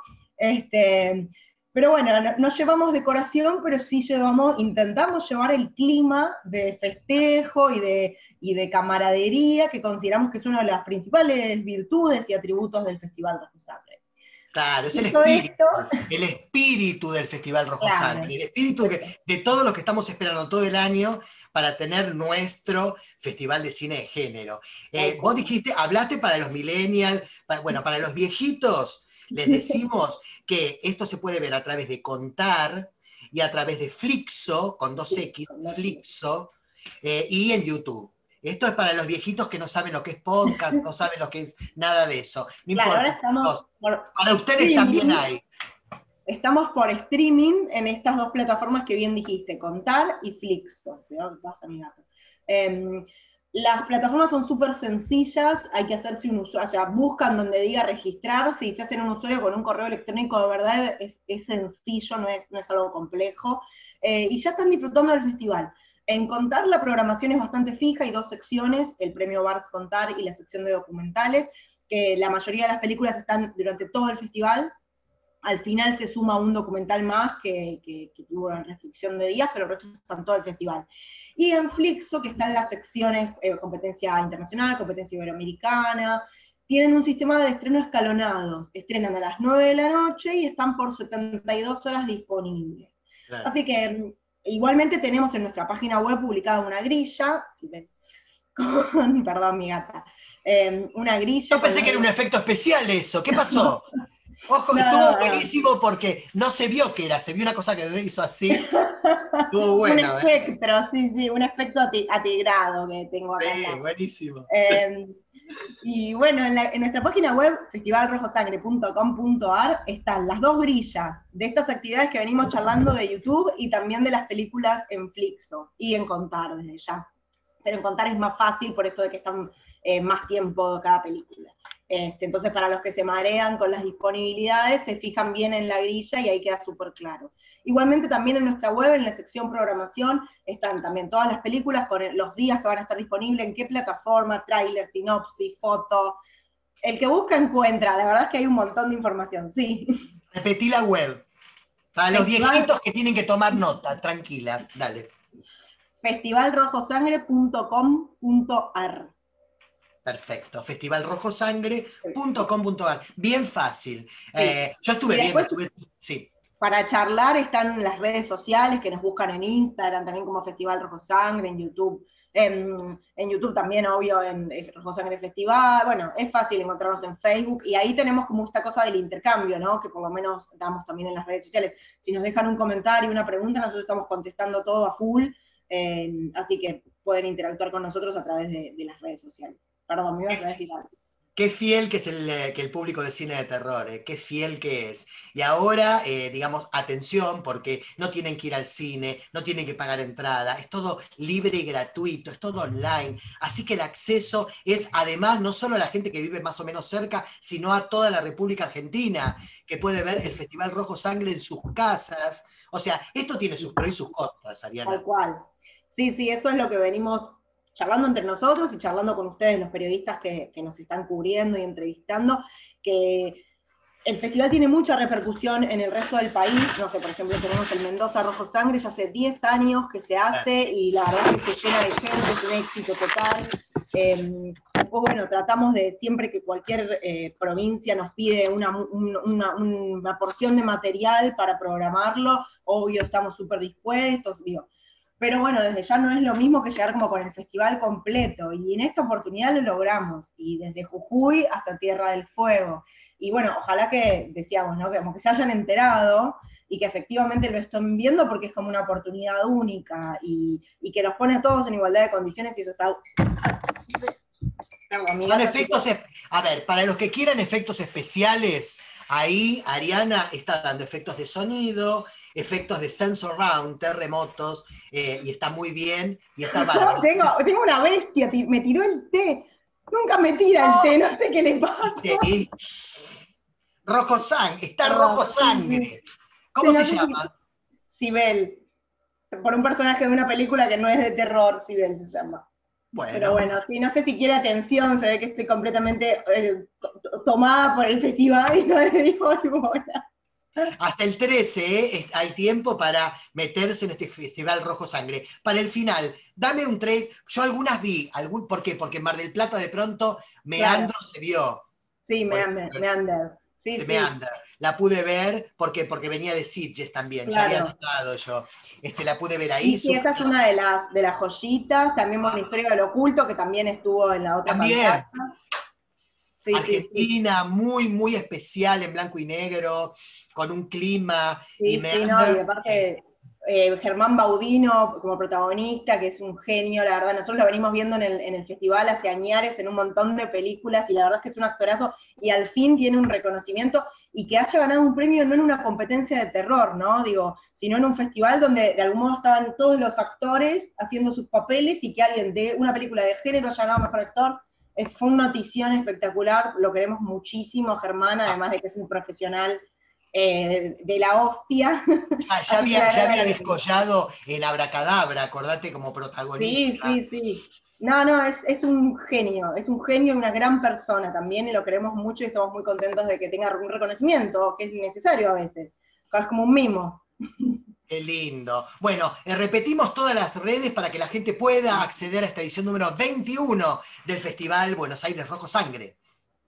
Pero bueno, no llevamos decoración, pero sí intentamos llevar el clima de festejo y de camaradería, que consideramos que es una de las principales virtudes y atributos del Festival Rojo Sangre. Claro, es el espíritu del Festival Rojo Sangre, el espíritu de todo lo que estamos esperando todo el año para tener nuestro Festival de Cine de Género. Vos hablaste para los millennials, para los viejitos, les decimos que esto se puede ver a través de Contar y a través de Flixo, con 2X, Flixo, y en YouTube. Esto es para los viejitos que no saben lo que es podcast, no saben lo que es nada de eso. No importa, para ustedes también hay. Estamos por streaming en estas dos plataformas que bien dijiste, Contar y Flixo. Cuidado que pasa mi gato. Las plataformas son súper sencillas, hay que hacerse un usuario, o sea, buscan donde diga registrarse y se hacen un usuario con un correo electrónico, de verdad es sencillo, no es algo complejo, y ya están disfrutando del festival. En Contar la programación es bastante fija, hay 2 secciones, el premio Barts Contar y la sección de documentales, que la mayoría de las películas están durante todo el festival. Al final se suma un documental más que tuvo una restricción de días, pero el resto están todo el festival. Y en Flixo, que están las secciones competencia internacional, competencia iberoamericana, tienen un sistema de estreno escalonados. Estrenan a las 9 de la noche y están por 72 horas disponibles. Claro. Así que igualmente tenemos en nuestra página web publicada una grilla, si ven, perdón mi gata, una grilla. Yo pensé que era un efecto especial eso, ¿qué pasó? Ojo, No, estuvo no. buenísimo porque no se vio qué era, se vio una cosa que hizo así. Estuvo bueno, Un espectro, sí, un espectro atigrado que tengo acá. Sí, buenísimo. Y bueno, en nuestra página web, festivalrojosangre.com.ar, están las dos grillas de estas actividades que venimos charlando de YouTube y también de las películas en Flixo y en Contar desde ya. Pero en Contar es más fácil por esto de que están más tiempo cada película. Entonces, para los que se marean con las disponibilidades, se fijan bien en la grilla y ahí queda súper claro. Igualmente también en nuestra web, en la sección programación, están también todas las películas con los días que van a estar disponibles, en qué plataforma, tráiler, sinopsis, foto. El que busca encuentra, la verdad es que hay un montón de información, sí. Repetí la web. Para los viejitos que tienen que tomar nota, tranquila, dale. festivalrojosangre.com.ar. Perfecto, festivalrojosangre.com.ar. Bien fácil. Yo estuve Y viendo, después, sí. para charlar están las redes sociales que nos buscan en Instagram, también como Festival Rojo Sangre, en YouTube. En YouTube también, obvio, en Rojo Sangre Festival. Bueno, es fácil encontrarnos en Facebook. Y ahí tenemos como esta cosa del intercambio, ¿no? Que por lo menos damos también en las redes sociales. Si nos dejan un comentario, una pregunta, nosotros estamos contestando todo a full. Así que pueden interactuar con nosotros a través de las redes sociales. Perdón, me ibas a decir algo. Qué fiel que es el público de cine de terror, qué fiel que es. Y ahora, digamos, atención, porque no tienen que ir al cine, no tienen que pagar entrada, es todo libre y gratuito, es todo online. Así que el acceso es, además, no solo a la gente que vive más o menos cerca, sino a toda la República Argentina, que puede ver el Festival Rojo Sangre en sus casas. O sea, esto tiene sus pros y sus contras, Ariana. Tal cual. Sí, eso es lo que venimos charlando entre nosotros y charlando con ustedes, los periodistas que nos están cubriendo y entrevistando, que el festival tiene mucha repercusión en el resto del país. No sé, por ejemplo, tenemos el Mendoza Rojo Sangre, ya hace 10 años que se hace, y la verdad es que se llena de gente, es un éxito total. Después, bueno, tratamos de, siempre que cualquier provincia nos pide una porción de material para programarlo, obvio, estamos súper dispuestos, digo. Pero bueno, desde ya no es lo mismo que llegar como con el festival completo, y en esta oportunidad lo logramos, y desde Jujuy hasta Tierra del Fuego. Y bueno, ojalá que, decíamos, ¿no? Que como que se hayan enterado, y que efectivamente lo estén viendo, porque es como una oportunidad única, y que nos pone a todos en igualdad de condiciones, y eso está... Son efectos, a ver, para los que quieran efectos especiales, ahí Ariana está dando efectos de sonido, efectos de sense surround, terremotos, y está muy bien, y está bárbaro. Tengo una bestia, me tiró el té. Nunca me tira el té, no sé qué le pasa. Sí. Rojo Sangre, está Rojo Sangre. ¿Cómo se llama? Sibel. Por un personaje de una película que no es de terror, Sibel se llama. Bueno. Pero bueno, sí, no sé si quiere atención, se ve que estoy completamente tomada por el festival y no le digo bola. Hasta el 13, hay tiempo para meterse en este Festival Rojo Sangre. Para el final, dame un 3. Yo algunas vi. ¿Por qué? Porque en Mar del Plata de pronto Meandro se vio. Sí, Meander. Sí, Meander. La pude ver porque venía de Sitges también. Claro. Ya había notado yo. La pude ver ahí. Sí, esa es una de las joyitas. También una historia del oculto, que también estuvo en la otra pantalla. Sí, Argentina, muy, muy especial, en blanco y negro, con un clima. Sí, y aparte Germán Baudino como protagonista, que es un genio, la verdad, nosotros lo venimos viendo en el festival hace añares, en un montón de películas, y la verdad es que es un actorazo, y al fin tiene un reconocimiento, y que haya ganado un premio no en una competencia de terror, ¿no? Digo, sino en un festival donde de algún modo estaban todos los actores haciendo sus papeles, y que alguien de una película de género haya ganado mejor actor. Fue una notición espectacular, lo queremos muchísimo, Germán, además de que es un profesional de la hostia. Ya había descollado en Abracadabra, acordate, como protagonista. Sí. No, es un genio y una gran persona también, y lo queremos mucho y estamos muy contentos de que tenga un reconocimiento, que es necesario a veces, es como un mimo. Qué lindo. Bueno, repetimos todas las redes para que la gente pueda acceder a esta edición número 21 del Festival Buenos Aires Rojo Sangre.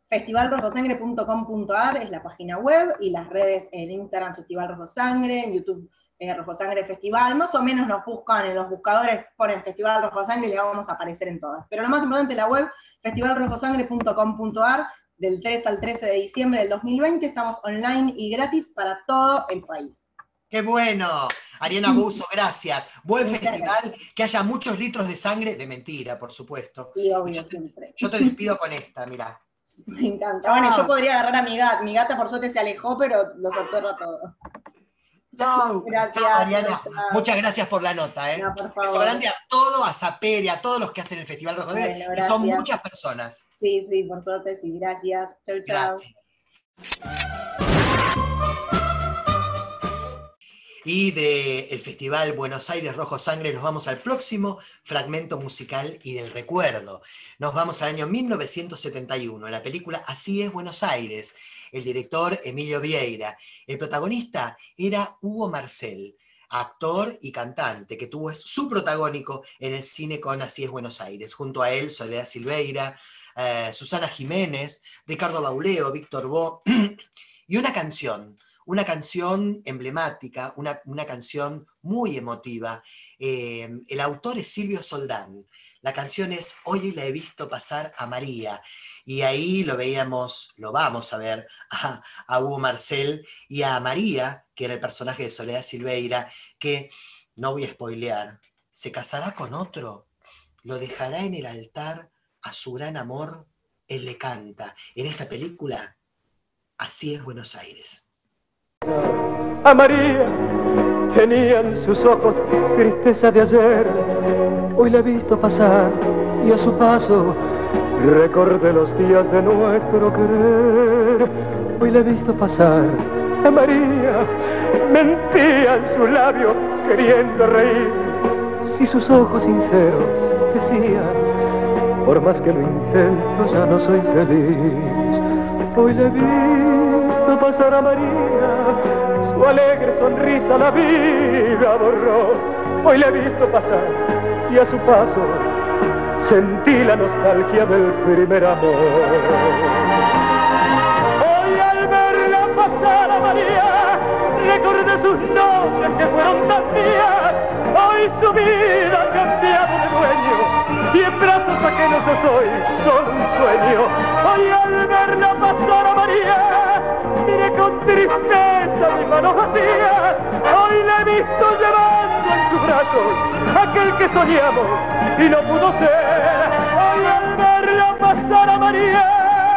Festivalrojosangre.com.ar es la página web, y las redes en Instagram Festival Rojo Sangre, en YouTube Rojo Sangre Festival, más o menos nos buscan en los buscadores, ponen Festival Rojo Sangre y le vamos a aparecer en todas. Pero lo más importante, la web, festivalrojosangre.com.ar, del 3 al 13 de diciembre del 2020. Estamos online y gratis para todo el país. ¡Qué bueno! Ariana Buso, gracias. Buen Muchas festival, que haya muchos litros de sangre, de mentira, por supuesto. Sí, obvio, siempre. Yo te despido con esta, mirá. Me encanta. Bueno, yo podría agarrar a mi gata. Mi gata por suerte se alejó, pero los observa todos. Chau, Gracias, chau, Ariana. chau. Muchas gracias por la nota, ¿eh? No, por favor. Beso grande a todo, a Zapere, a todos los que hacen el Festival Rojo de Bueno, que son gracias. muchas personas. Sí, por suerte, sí. Gracias. Chau, chau. Gracias. Y del Festival Buenos Aires Rojo Sangre nos vamos al próximo fragmento musical y del recuerdo. Nos vamos al año 1971, la película Así es Buenos Aires. El director Emilio Vieira. El protagonista era Hugo Marcel, actor y cantante, que tuvo su protagónico en el cine con Así es Buenos Aires. Junto a él, Soledad Silveira, Susana Jiménez, Ricardo Bauleo, Víctor Bo, y una canción emblemática, una canción muy emotiva. El autor es Silvio Soldán. La canción es Hoy la he visto pasar a María. Y ahí lo vamos a ver a Hugo Marcel y a María, que era el personaje de Soledad Silveira, que, no voy a spoilear, se casará con otro, lo dejará en el altar a su gran amor, él le canta. En esta película, Así es Buenos Aires. A María tenían sus ojos tristeza de ayer. Hoy la he visto pasar y a su paso recordé los días de nuestro querer. Hoy la he visto pasar. A María mentía en su labio queriendo reír. Si sus ojos sinceros decían, por más que lo intento ya no soy feliz. Hoy la he visto pasar a María, su alegre sonrisa la vida borró. Hoy la he visto pasar y a su paso sentí la nostalgia del primer amor. Hoy al verla pasar a María, recordé sus noches que fueron tan mías. Hoy su vida ha cambiado de dueño y en brazos ajenos yo soy solo un sueño. Hoy al verla pasar a María, miré con tristeza mi mano vacía. Hoy la he visto llevando en sus brazos aquel que soñamos y no pudo ser. Hoy al verla pasar a María,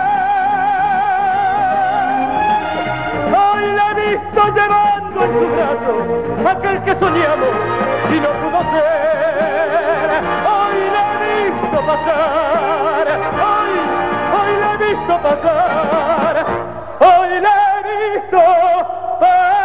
hoy la he visto llevando en sus brazos aquel que soñamos y no pudo ser. Hoy la he visto pasar, hoy la he visto pasar, hoy la he visto pasar.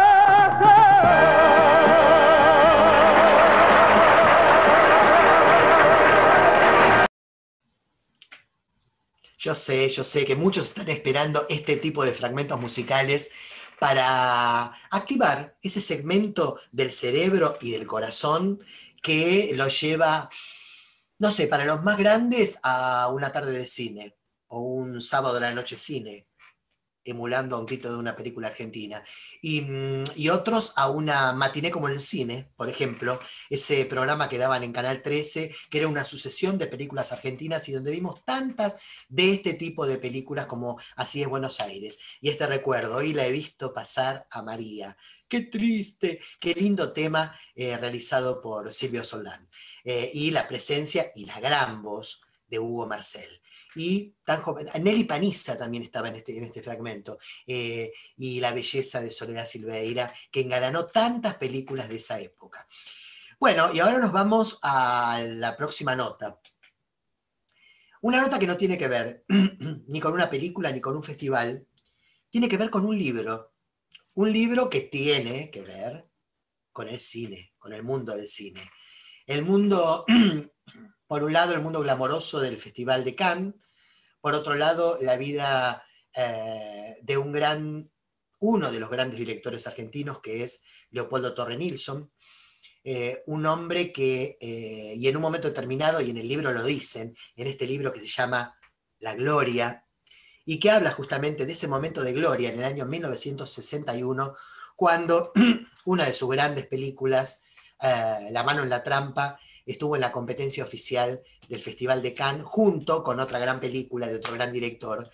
Yo sé que muchos están esperando este tipo de fragmentos musicales para activar ese segmento del cerebro y del corazón que lo lleva, no sé, para los más grandes a una tarde de cine o un sábado de la noche cine, emulando un título de una película argentina, y otros a una matiné como en el cine, por ejemplo, ese programa que daban en Canal 13, que era una sucesión de películas argentinas y donde vimos tantas de este tipo de películas como Así es Buenos Aires. Y este recuerdo, hoy la he visto pasar a María. ¡Qué triste! ¡Qué lindo tema realizado por Silvio Soldán! Y la presencia y la gran voz de Hugo Marcel. Y tan joven, Nelly Paniza también estaba en este fragmento, y la belleza de Soledad Silveira, que engalanó tantas películas de esa época. Bueno, y ahora nos vamos a la próxima nota. Una nota que no tiene que ver ni con una película ni con un festival, tiene que ver con un libro que tiene que ver con el cine, con el mundo del cine. El mundo, por un lado, el mundo glamoroso del Festival de Cannes. Por otro lado, la vida de uno de los grandes directores argentinos, que es Leopoldo Torre Nilsson, un hombre que, y en un momento determinado, y en el libro lo dicen, en este libro que se llama La Gloria, y que habla justamente de ese momento de gloria en el año 1961, cuando una de sus grandes películas, La mano en la trampa, estuvo en la competencia oficial del Festival de Cannes, junto con otra gran película de otro gran director,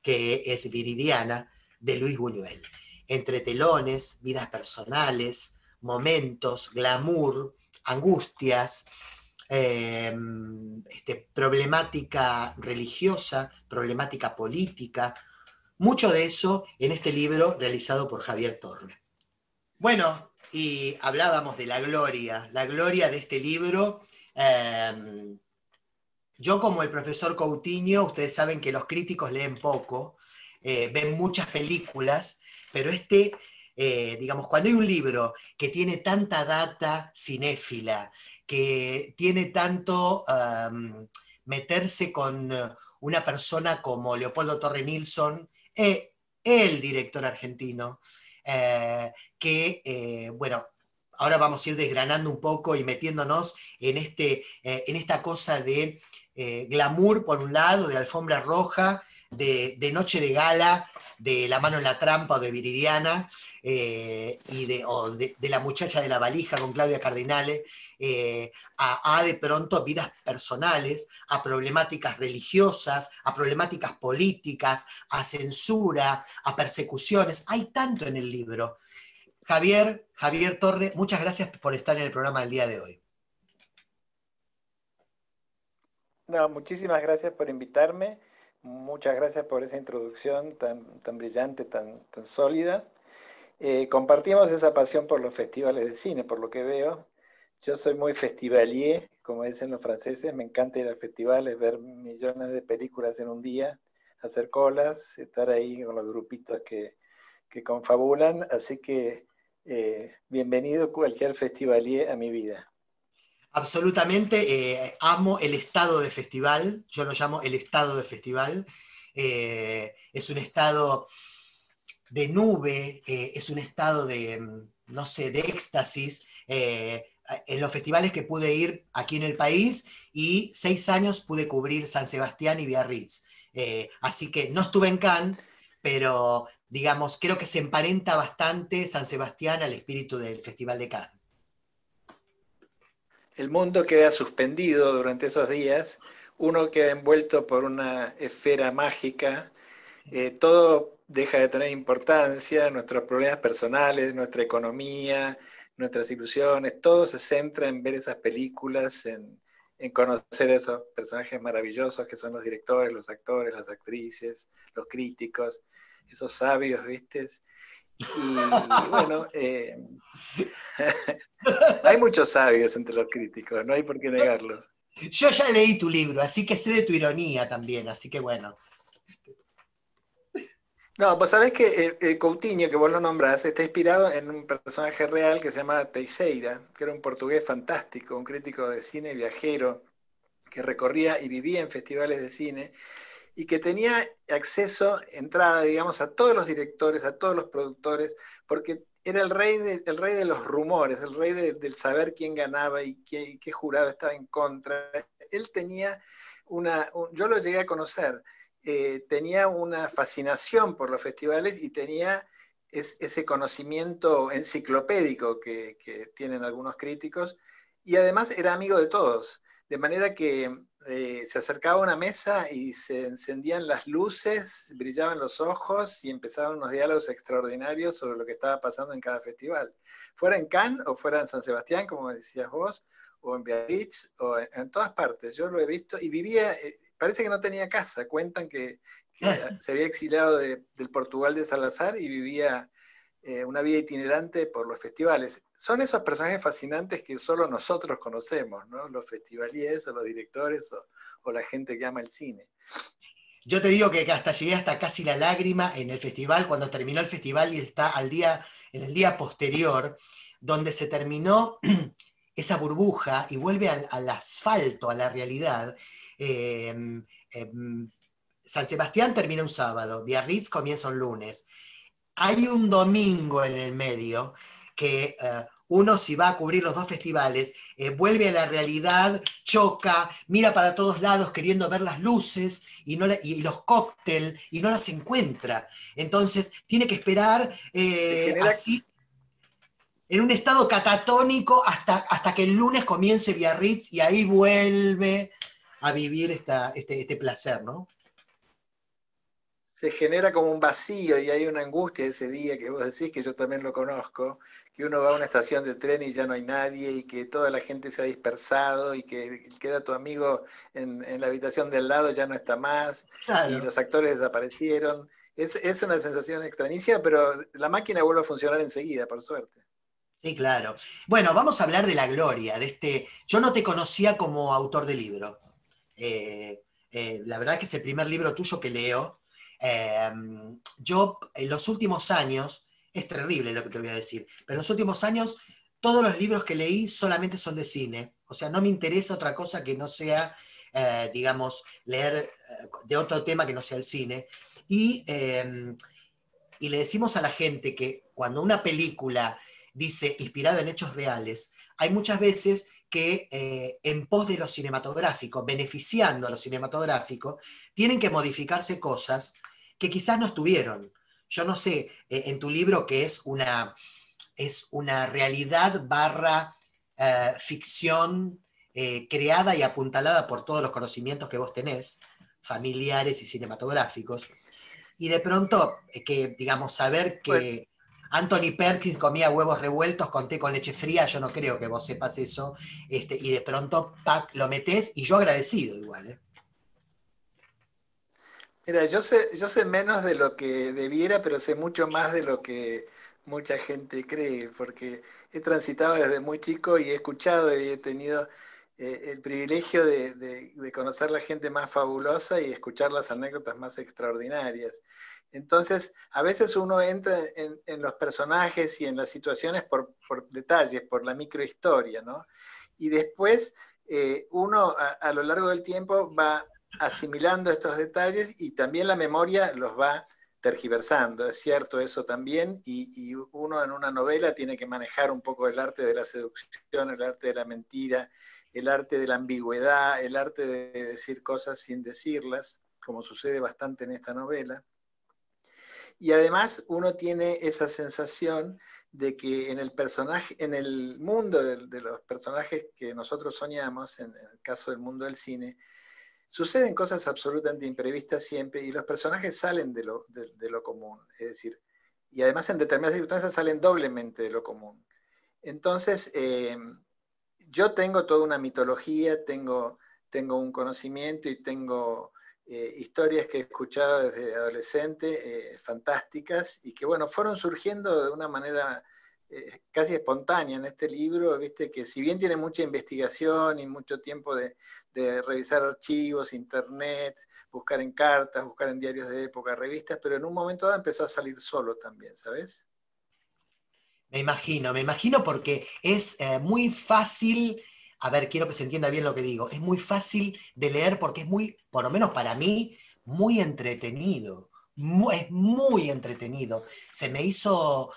que es Viridiana, de Luis Buñuel. Entre telones, vidas personales, momentos, glamour, angustias, problemática religiosa, problemática política, mucho de eso en este libro realizado por Javier Torre. Bueno, y hablábamos de la gloria de este libro. Yo, como el profesor Coutinho, ustedes saben que los críticos leen poco, ven muchas películas, pero digamos, cuando hay un libro que tiene tanta data cinéfila, que tiene tanto meterse con una persona como Leopoldo Torre Nilsson, el director argentino, bueno, ahora vamos a ir desgranando un poco y metiéndonos en esta cosa de glamour por un lado, de alfombra roja, de noche de gala, de La mano en la trampa o de Viridiana, o de La muchacha de la valija con Claudia Cardinale, a de pronto vidas personales, a problemáticas religiosas, a problemáticas políticas, a censura, a persecuciones. Hay tanto en el libro. Javier Torre, muchas gracias por estar en el programa del día de hoy. No, muchísimas gracias por invitarme, muchas gracias por esa introducción tan brillante, tan sólida. Compartimos esa pasión por los festivales de cine, por lo que veo. Yo soy muy festivalier, como dicen los franceses, me encanta ir a festivales, ver millones de películas en un día, hacer colas, estar ahí con los grupitos que confabulan, así que bienvenido cualquier festivalier a mi vida. Absolutamente, amo el estado de festival, yo lo llamo el estado de festival. Es un estado de nube, es un estado de, no sé, de éxtasis. En los festivales que pude ir aquí en el país, y 6 años pude cubrir San Sebastián y Biarritz. Así que no estuve en Cannes, pero digamos, creo que se emparenta bastante San Sebastián al espíritu del Festival de Cannes. El mundo queda suspendido durante esos días, uno queda envuelto por una esfera mágica, todo deja de tener importancia, nuestros problemas personales, nuestra economía, nuestras ilusiones, todo se centra en ver esas películas, en conocer a esos personajes maravillosos que son los directores, los actores, las actrices, los críticos, esos sabios, ¿viste? Y bueno, hay muchos sabios entre los críticos, no hay por qué negarlo. Yo ya leí tu libro, así que sé de tu ironía también, así que bueno. No, pues sabés que el Coutinho, que vos lo nombrás, está inspirado en un personaje real que se llama Teixeira, que era un portugués fantástico, un crítico de cine viajero, que recorría y vivía en festivales de cine, y que tenía acceso, entrada, digamos, a todos los directores, a todos los productores, porque era el rey de los rumores, el rey del saber quién ganaba y qué jurado estaba en contra. Él tenía yo lo llegué a conocer, tenía una fascinación por los festivales y tenía ese conocimiento enciclopédico que tienen algunos críticos, y además era amigo de todos, de manera que se acercaba a una mesa y se encendían las luces, brillaban los ojos y empezaban unos diálogos extraordinarios sobre lo que estaba pasando en cada festival. Fuera en Cannes o fuera en San Sebastián, como decías vos, o en Biarritz, o en todas partes. Yo lo he visto y vivía, parece que no tenía casa. Cuentan que se había exiliado del Portugal de Salazar y vivía una vida itinerante por los festivales. Son esos personajes fascinantes que solo nosotros conocemos, ¿no? Los festivaliers o los directores o la gente que ama el cine. Yo te digo que hasta llegué hasta casi la lágrima en el festival, cuando terminó el festival y está en el día posterior, donde se terminó esa burbuja y vuelve al asfalto, a la realidad. San Sebastián termina un sábado, Biarritz comienza un lunes. Hay un domingo en el medio que uno, si va a cubrir los dos festivales, vuelve a la realidad, choca, mira para todos lados queriendo ver las luces y los cócteles y no las encuentra. Entonces tiene que esperar así, en un estado catatónico hasta que el lunes comience Biarritz, y ahí vuelve a vivir este placer, ¿no? se genera como un vacío y hay una angustia ese día que vos decís, que yo también lo conozco, que uno va a una estación de tren y ya no hay nadie y que toda la gente se ha dispersado y que el que era tu amigo en la habitación del lado ya no está más y los actores desaparecieron. Es una sensación extrañísima, pero la máquina vuelve a funcionar enseguida, por suerte. Sí, claro. Bueno, vamos a hablar de la gloria, de este... Yo no te conocía como autor de libro. La verdad que es el primer libro tuyo que leo. Yo en los últimos años, es terrible lo que te voy a decir, pero en los últimos años todos los libros que leí solamente son de cine. O sea, no me interesa otra cosa que no sea, digamos, leer de otro tema que no sea el cine. Y le decimos a la gente que cuando una película dice inspirada en hechos reales, hay muchas veces que en pos de lo cinematográfico, beneficiando a lo cinematográfico, tienen que modificarse cosas que quizás no estuvieron. Yo no sé, en tu libro, que es una realidad barra ficción creada y apuntalada por todos los conocimientos que vos tenés, familiares y cinematográficos, y de pronto, digamos, saber que Anthony Perkins comía huevos revueltos con té con leche fría, yo no creo que vos sepas eso, y de pronto lo metés, y yo agradecido igual. Mira, yo sé menos de lo que debiera, pero sé mucho más de lo que mucha gente cree, porque he transitado desde muy chico y he escuchado y he tenido el privilegio de conocer la gente más fabulosa y escuchar las anécdotas más extraordinarias. Entonces, a veces uno entra en los personajes y en las situaciones por detalles, por la microhistoria, ¿no? Y después uno a lo largo del tiempo va asimilando estos detalles y también la memoria los va tergiversando, es cierto eso también, y uno en una novela tiene que manejar un poco el arte de la seducción, el arte de la mentira, el arte de la ambigüedad, el arte de decir cosas sin decirlas, como sucede bastante en esta novela. Y además uno tiene esa sensación de que en el personaje, en el mundo de los personajes que nosotros soñamos, en el caso del mundo del cine, suceden cosas absolutamente imprevistas siempre y los personajes salen de lo común, es decir, y además en determinadas circunstancias salen doblemente de lo común. Entonces, yo tengo toda una mitología, tengo un conocimiento y tengo historias que he escuchado desde adolescente, fantásticas, y que bueno, fueron surgiendo de una manera casi espontánea en este libro, viste, que si bien tiene mucha investigación y mucho tiempo de revisar archivos, internet, buscar en cartas, buscar en diarios de época, revistas, pero en un momento dado empezó a salir solo también, ¿sabes? Me imagino porque es muy fácil, a ver, quiero que se entienda bien lo que digo, es muy fácil de leer porque es muy, por lo menos para mí, muy entretenido, es muy entretenido. Se me hizo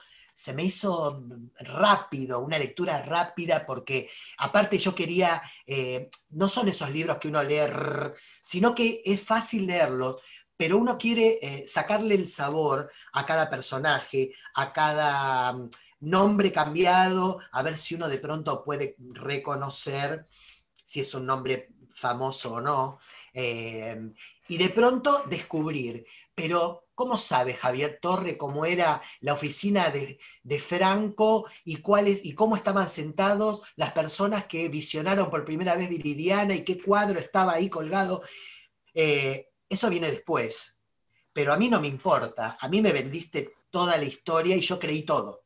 rápido, una lectura rápida, porque aparte yo quería, no son esos libros que uno lee, sino que es fácil leerlos, pero uno quiere sacarle el sabor a cada personaje, a cada nombre cambiado, a ver si uno de pronto puede reconocer si es un nombre famoso o no, y de pronto descubrir, pero ¿cómo sabe Javier Torre cómo era la oficina de Franco y cómo estaban sentados las personas que visionaron por primera vez Viridiana y qué cuadro estaba ahí colgado? Eso viene después, pero a mí no me importa, a mí me vendiste toda la historia y yo creí todo.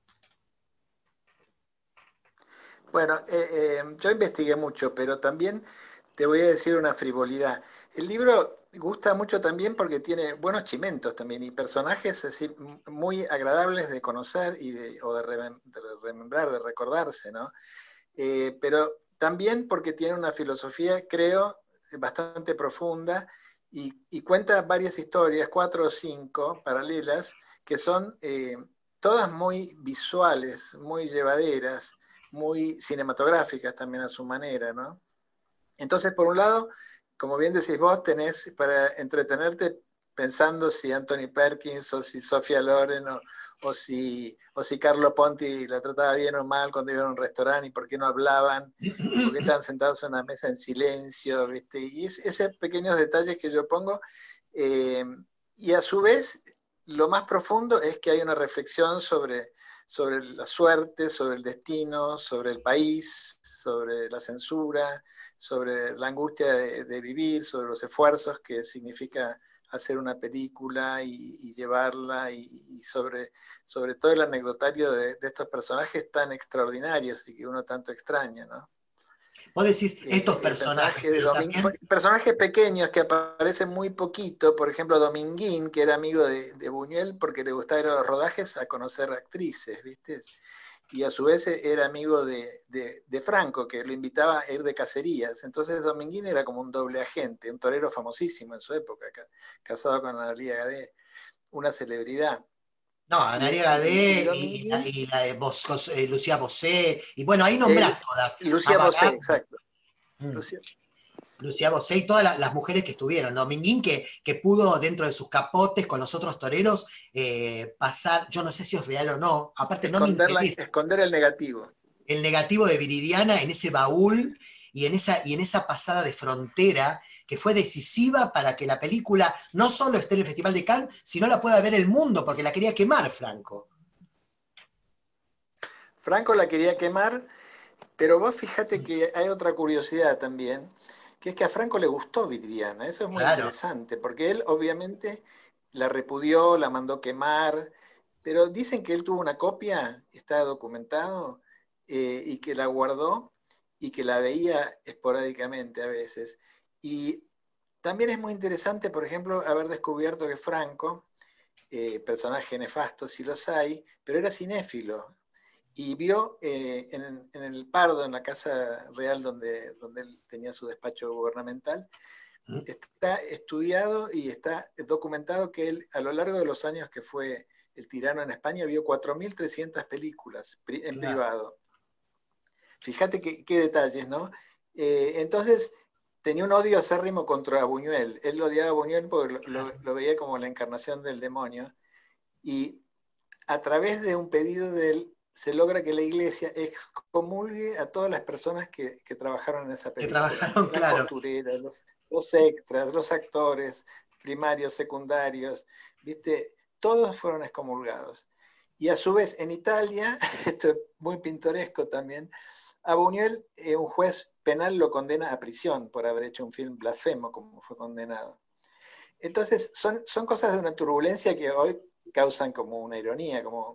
Bueno, yo investigué mucho, pero también te voy a decir una frivolidad. El libro gusta mucho también porque tiene buenos chimentos también y personajes así, muy agradables de conocer o de remembrar, de recordarse, ¿no? Pero también porque tiene una filosofía, creo, bastante profunda y cuenta varias historias, 4 o 5 paralelas, que son todas muy visuales, muy llevaderas, muy cinematográficas también a su manera, ¿no? Entonces, por un lado, como bien decís vos, tenés para entretenerte pensando si Anthony Perkins o si Sofía Loren o si Carlo Ponti la trataba bien o mal cuando iban a un restaurante y por qué no hablaban, y por qué estaban sentados en una mesa en silencio, ¿viste? Y esos pequeños detalles que yo pongo Y a su vez, lo más profundo es que hay una reflexión sobre la suerte, sobre el destino, sobre el país, sobre la censura, sobre la angustia de vivir, sobre los esfuerzos que significa hacer una película y llevarla, y sobre todo el anecdotario de estos personajes tan extraordinarios y que uno tanto extraña, ¿no? Vos decís estos personajes, pero también... Personajes pequeños que aparecen muy poquito, por ejemplo Dominguín, que era amigo de Buñuel porque le gustaba ir a los rodajes a conocer actrices, ¿viste? Y a su vez era amigo de Franco, que lo invitaba a ir de cacerías. Entonces Dominguín era como un doble agente, un torero famosísimo en su época, casado con Analía Gadé, una celebridad. No, Analía Gadé y la de Lucía Bosé, y bueno, ahí nombrás todas. Lucía Bosé, exacto. Lucía Bosé y todas las mujeres que estuvieron. Dominguín que pudo dentro de sus capotes con los otros toreros pasar, yo no sé si es real o no, aparte no me interesa. Esconder el negativo. El negativo de Viridiana en ese baúl y en esa pasada de frontera que fue decisiva para que la película no solo esté en el Festival de Cannes, sino la pueda ver el mundo, porque la quería quemar Franco. Franco la quería quemar, pero vos fíjate que hay otra curiosidad también, que es que a Franco le gustó Viridiana. Eso es muy interesante, porque él obviamente la repudió, la mandó quemar, pero dicen que él tuvo una copia, está documentado, y que la guardó y que la veía esporádicamente a veces. Y también es muy interesante, por ejemplo, haber descubierto que Franco, personaje nefasto si los hay, pero era cinéfilo. Y vio en el Pardo, en la Casa Real donde él tenía su despacho gubernamental, está estudiado y está documentado que él, a lo largo de los años que fue el tirano en España, vio 4.300 películas en privado. Fíjate qué detalles, ¿no? Entonces, tenía un odio acérrimo contra Buñuel. Él odiaba a Buñuel porque lo veía como la encarnación del demonio. Y a través de un pedido de él, se logra que la iglesia excomulgue a todas las personas que trabajaron en esa película. Que trabajaron, las costureras, los extras, los actores primarios, secundarios, ¿viste? Todos fueron excomulgados. Y a su vez, en Italia, esto es muy pintoresco también, a Buñuel un juez penal lo condena a prisión por haber hecho un film blasfemo, como fue condenado. Entonces, son cosas de una turbulencia que hoy causan como una ironía, como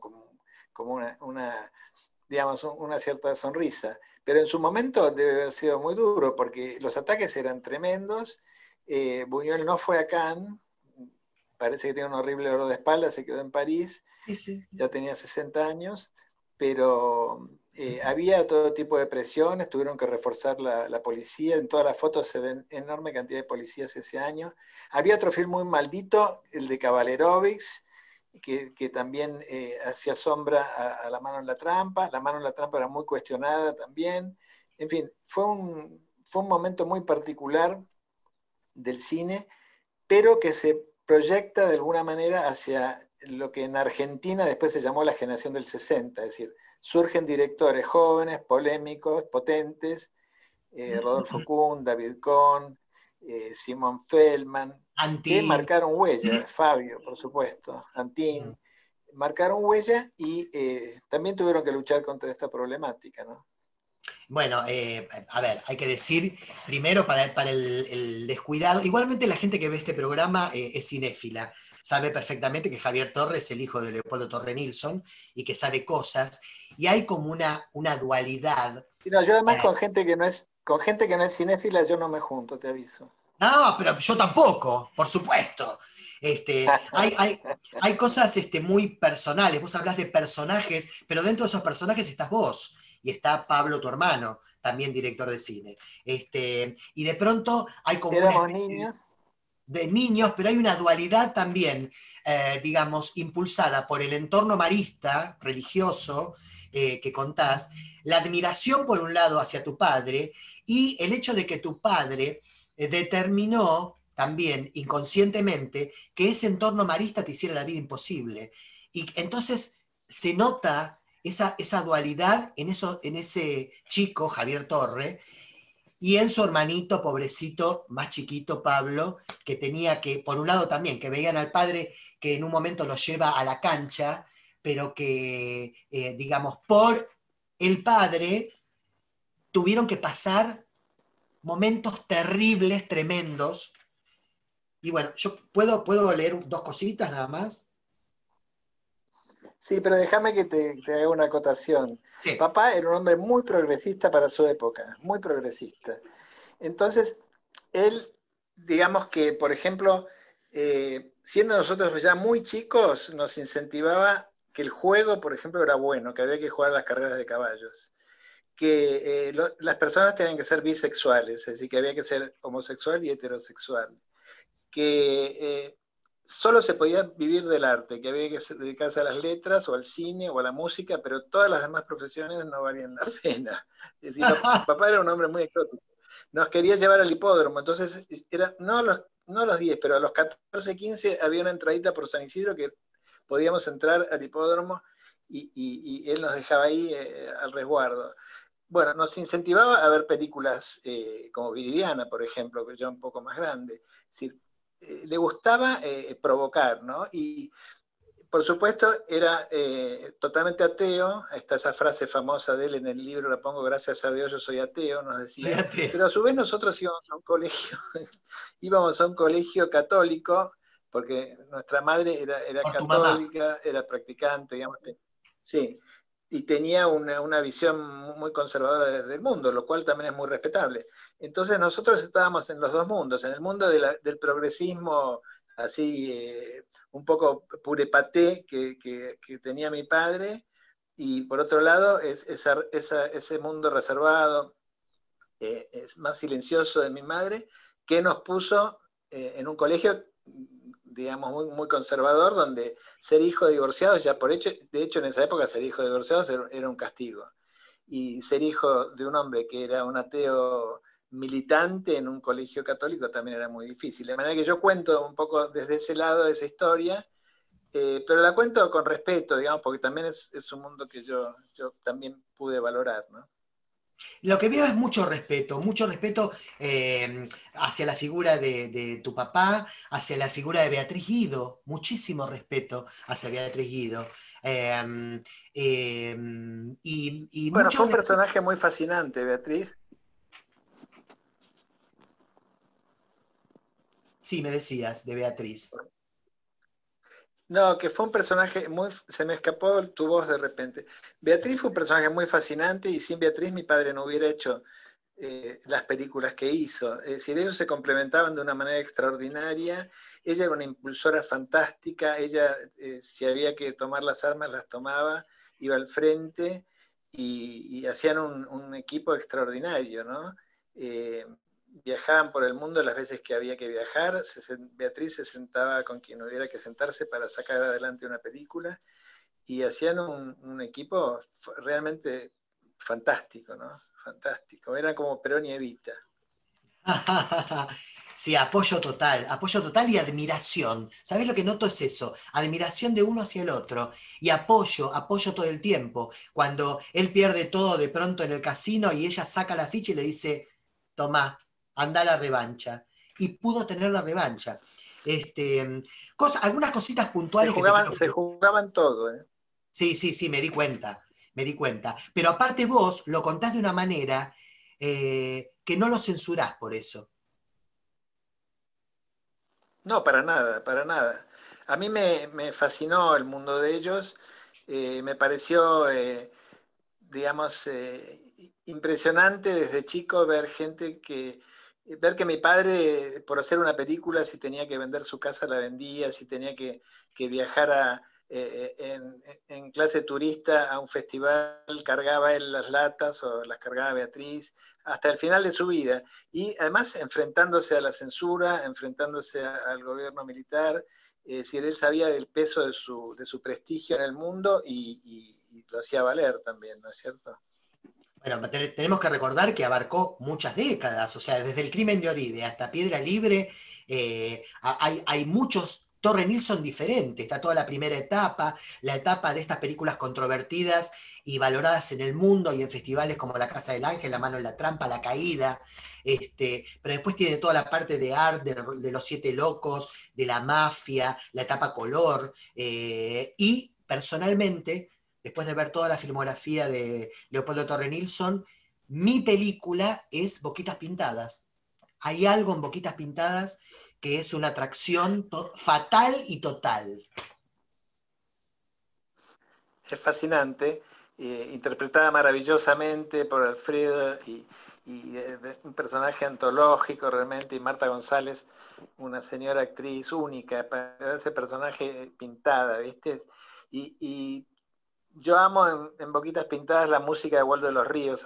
digamos, una cierta sonrisa. Pero en su momento debe haber sido muy duro, porque los ataques eran tremendos. Buñuel no fue a Cannes, parece que tiene un horrible dolor de espalda, se quedó en París, ya tenía 60 años, pero había todo tipo de presiones, tuvieron que reforzar la policía, en todas las fotos se ven enorme cantidad de policías ese año. Había otro film muy maldito, el de Cavallerovics, que también hacía sombra a La mano en la trampa. La mano en la trampa era muy cuestionada también. En fin, fue un momento muy particular del cine, pero que se proyecta de alguna manera hacia lo que en Argentina después se llamó la generación del 60, es decir, surgen directores jóvenes, polémicos, potentes, Rodolfo Kuhn, David Cohn, Simon Feldman, que marcaron huella, Fabio, por supuesto, Antín, marcaron huella y también tuvieron que luchar contra esta problemática, ¿no? Bueno, a ver, hay que decir, primero para el descuidado, igualmente la gente que ve este programa es cinéfila, sabe perfectamente que Javier Torre es el hijo de Leopoldo Torre Nilsson y que sabe cosas, y hay como una dualidad. No, yo además con gente que no es cinéfila yo no me junto, te aviso. No, pero yo tampoco, por supuesto. Hay cosas muy personales, vos hablás de personajes, pero dentro de esos personajes estás vos, y está Pablo, tu hermano, también director de cine. Y de pronto hay como éramos niños. De niños, pero hay una dualidad también, digamos, impulsada por el entorno marista, religioso, que contás, la admiración por un lado hacia tu padre, y el hecho de que tu padre determinó también inconscientemente que ese entorno marista te hiciera la vida imposible. Y entonces se nota esa dualidad en ese chico, Javier Torre, y en su hermanito pobrecito, más chiquito, Pablo, que tenía que, por un lado también, que veían al padre que en un momento lo lleva a la cancha, pero que, digamos, por el padre tuvieron que pasar momentos terribles, tremendos. Y bueno, yo puedo leer 2 cositas nada más. Sí, pero déjame que te haga una acotación. Sí. Papá era un hombre muy progresista para su época, muy progresista. Entonces, él, digamos que, por ejemplo, siendo nosotros ya muy chicos, nos incentivaba que el juego, por ejemplo, era bueno, que había que jugar las carreras de caballos, que las personas tenían que ser bisexuales, es decir, que había que ser homosexual y heterosexual, que solo se podía vivir del arte, que había que dedicarse a las letras o al cine o a la música, pero todas las demás profesiones no valían la pena. Es decir, papá era un hombre muy exótico. Nos quería llevar al hipódromo, entonces no a los 10, pero a los 14, 15 había una entradita por San Isidro que podíamos entrar al hipódromo y él nos dejaba ahí al resguardo. Bueno, nos incentivaba a ver películas como Viridiana, por ejemplo, que ya un poco más grande. Es decir, le gustaba provocar, ¿no? Y por supuesto era totalmente ateo. Está esa frase famosa de él en el libro, la pongo, gracias a Dios yo soy ateo, nos decía. Sí, pero a su vez nosotros íbamos a un colegio católico, porque nuestra madre era católica, era practicante, digamos. Sí, y tenía una visión muy conservadora del mundo, lo cual también es muy respetable. Entonces nosotros estábamos en los dos mundos, en el mundo del progresismo así un poco purepaté que tenía mi padre, y por otro lado ese mundo reservado, más silencioso de mi madre, que nos puso en un colegio, digamos, muy, muy conservador, donde ser hijo de divorciados, ya por hecho, de hecho en esa época ser hijo de divorciados era un castigo. Y ser hijo de un hombre que era un ateo militante en un colegio católico también era muy difícil. De manera que yo cuento un poco desde ese lado esa historia, pero la cuento con respeto, digamos, porque también es un mundo que yo también pude valorar, ¿no? Lo que veo es mucho respeto hacia la figura de tu papá, hacia la figura de Beatriz Guido, muchísimo respeto hacia Beatriz Guido. Bueno, fue un personaje muy fascinante, Beatriz. Sí, me decías, de Beatriz. No, que fue un personaje muy... Se me escapó tu voz de repente. Beatriz fue un personaje muy fascinante y sin Beatriz mi padre no hubiera hecho las películas que hizo. Es decir, ellos se complementaban de una manera extraordinaria. Ella era una impulsora fantástica. Ella, si había que tomar las armas, las tomaba, iba al frente y hacían un equipo extraordinario, ¿no? Viajaban por el mundo las veces que había que viajar. Beatriz se sentaba con quien hubiera que sentarse para sacar adelante una película y hacían un equipo realmente fantástico, ¿no? Fantástico. Era como Perón y Evita. Sí, apoyo total y admiración. ¿Sabés lo que noto es eso? Admiración de uno hacia el otro y apoyo todo el tiempo. Cuando él pierde todo de pronto en el casino y ella saca la ficha y le dice, tomá, anda a la revancha. Y pudo tener la revancha. Algunas cositas puntuales. Se jugaban todo, ¿eh? Sí, me di cuenta. Pero aparte vos lo contás de una manera que no lo censurás por eso. No, para nada. A mí me fascinó el mundo de ellos. Me pareció, digamos, impresionante desde chico ver que mi padre, por hacer una película, si tenía que vender su casa, la vendía, si tenía que viajar en clase turista a un festival, cargaba él las latas o las cargaba Beatriz, hasta el final de su vida. Y además enfrentándose a la censura, enfrentándose al gobierno militar, es decir, él sabía del peso de su prestigio en el mundo y lo hacía valer también, ¿no es cierto? Bueno, tenemos que recordar que abarcó muchas décadas, o sea, desde el crimen de Oribe hasta Piedra Libre, hay muchos Torre Nilsson diferente, está toda la primera etapa, la etapa de estas películas controvertidas y valoradas en el mundo y en festivales como La Casa del Ángel, La Mano en la Trampa, La Caída, pero después tiene toda la parte de arte, de los Siete Locos, de la mafia, la etapa color, y personalmente, después de ver toda la filmografía de Leopoldo Torre Nilsson, mi película es Boquitas Pintadas. Hay algo en Boquitas Pintadas que es una atracción fatal y total. Es fascinante, interpretada maravillosamente por Alfredo y un personaje antológico realmente, y Marta González, una señora actriz única para ese personaje pintada, ¿viste? Y yo amo en Boquitas Pintadas la música de Waldo de los Ríos.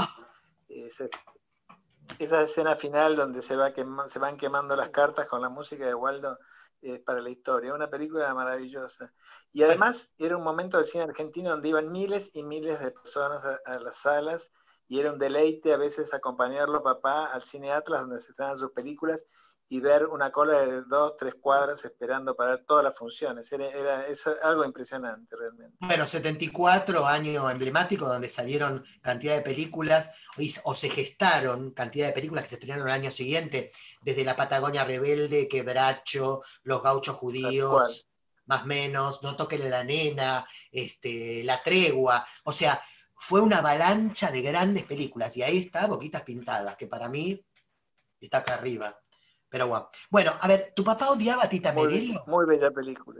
Esa escena final donde se van quemando las cartas con la música de Waldo es para la historia. Una película maravillosa. Y además era un momento del cine argentino donde iban miles y miles de personas a las salas, y era un deleite a veces acompañarlo papá al Cine Atlas, donde se estrenan sus películas, y ver una cola de 2, 3 cuadras esperando para ver todas las funciones. Es algo impresionante realmente. Bueno, 74, año emblemático donde salieron cantidad de películas o se gestaron cantidad de películas que se estrenaron el año siguiente, desde La Patagonia Rebelde, Quebracho, Los Gauchos Judíos, más o menos, No toquen a la nena, La Tregua, o sea, fue una avalancha de grandes películas, y ahí está Boquitas Pintadas, que para mí está acá arriba. Pero bueno. Bueno, a ver, ¿tu papá odiaba a Tita Merelo? Muy bella película.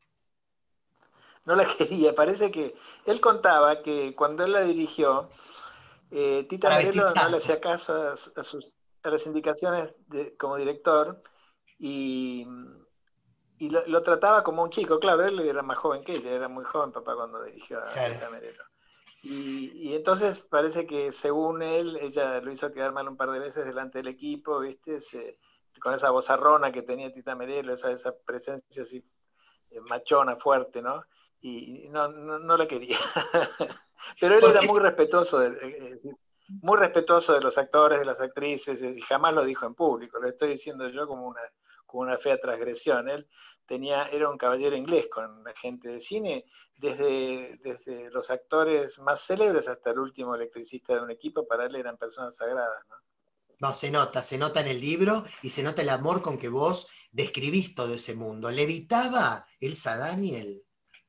No la quería, parece que él contaba que cuando él la dirigió, Tita Merelo no le hacía caso a las indicaciones como director, y lo trataba como un chico. Claro, él era más joven que ella, era muy joven papá cuando dirigió a Tita Merelo. Y entonces parece que según él, ella lo hizo quedar mal un par de veces delante del equipo, ¿viste? Con esa vozarrona que tenía Tita Merelo, esa presencia así machona, fuerte, ¿no? Y no la quería. Pero él era muy respetuoso de los actores, de las actrices, y jamás lo dijo en público. Lo estoy diciendo yo como una fea transgresión. Él era un caballero inglés con la gente de cine, desde los actores más célebres hasta el último electricista de un equipo. Para él eran personas sagradas, ¿no? No, se nota en el libro, y se nota el amor con que vos describís todo ese mundo. ¿Levitaba Elsa Daniel?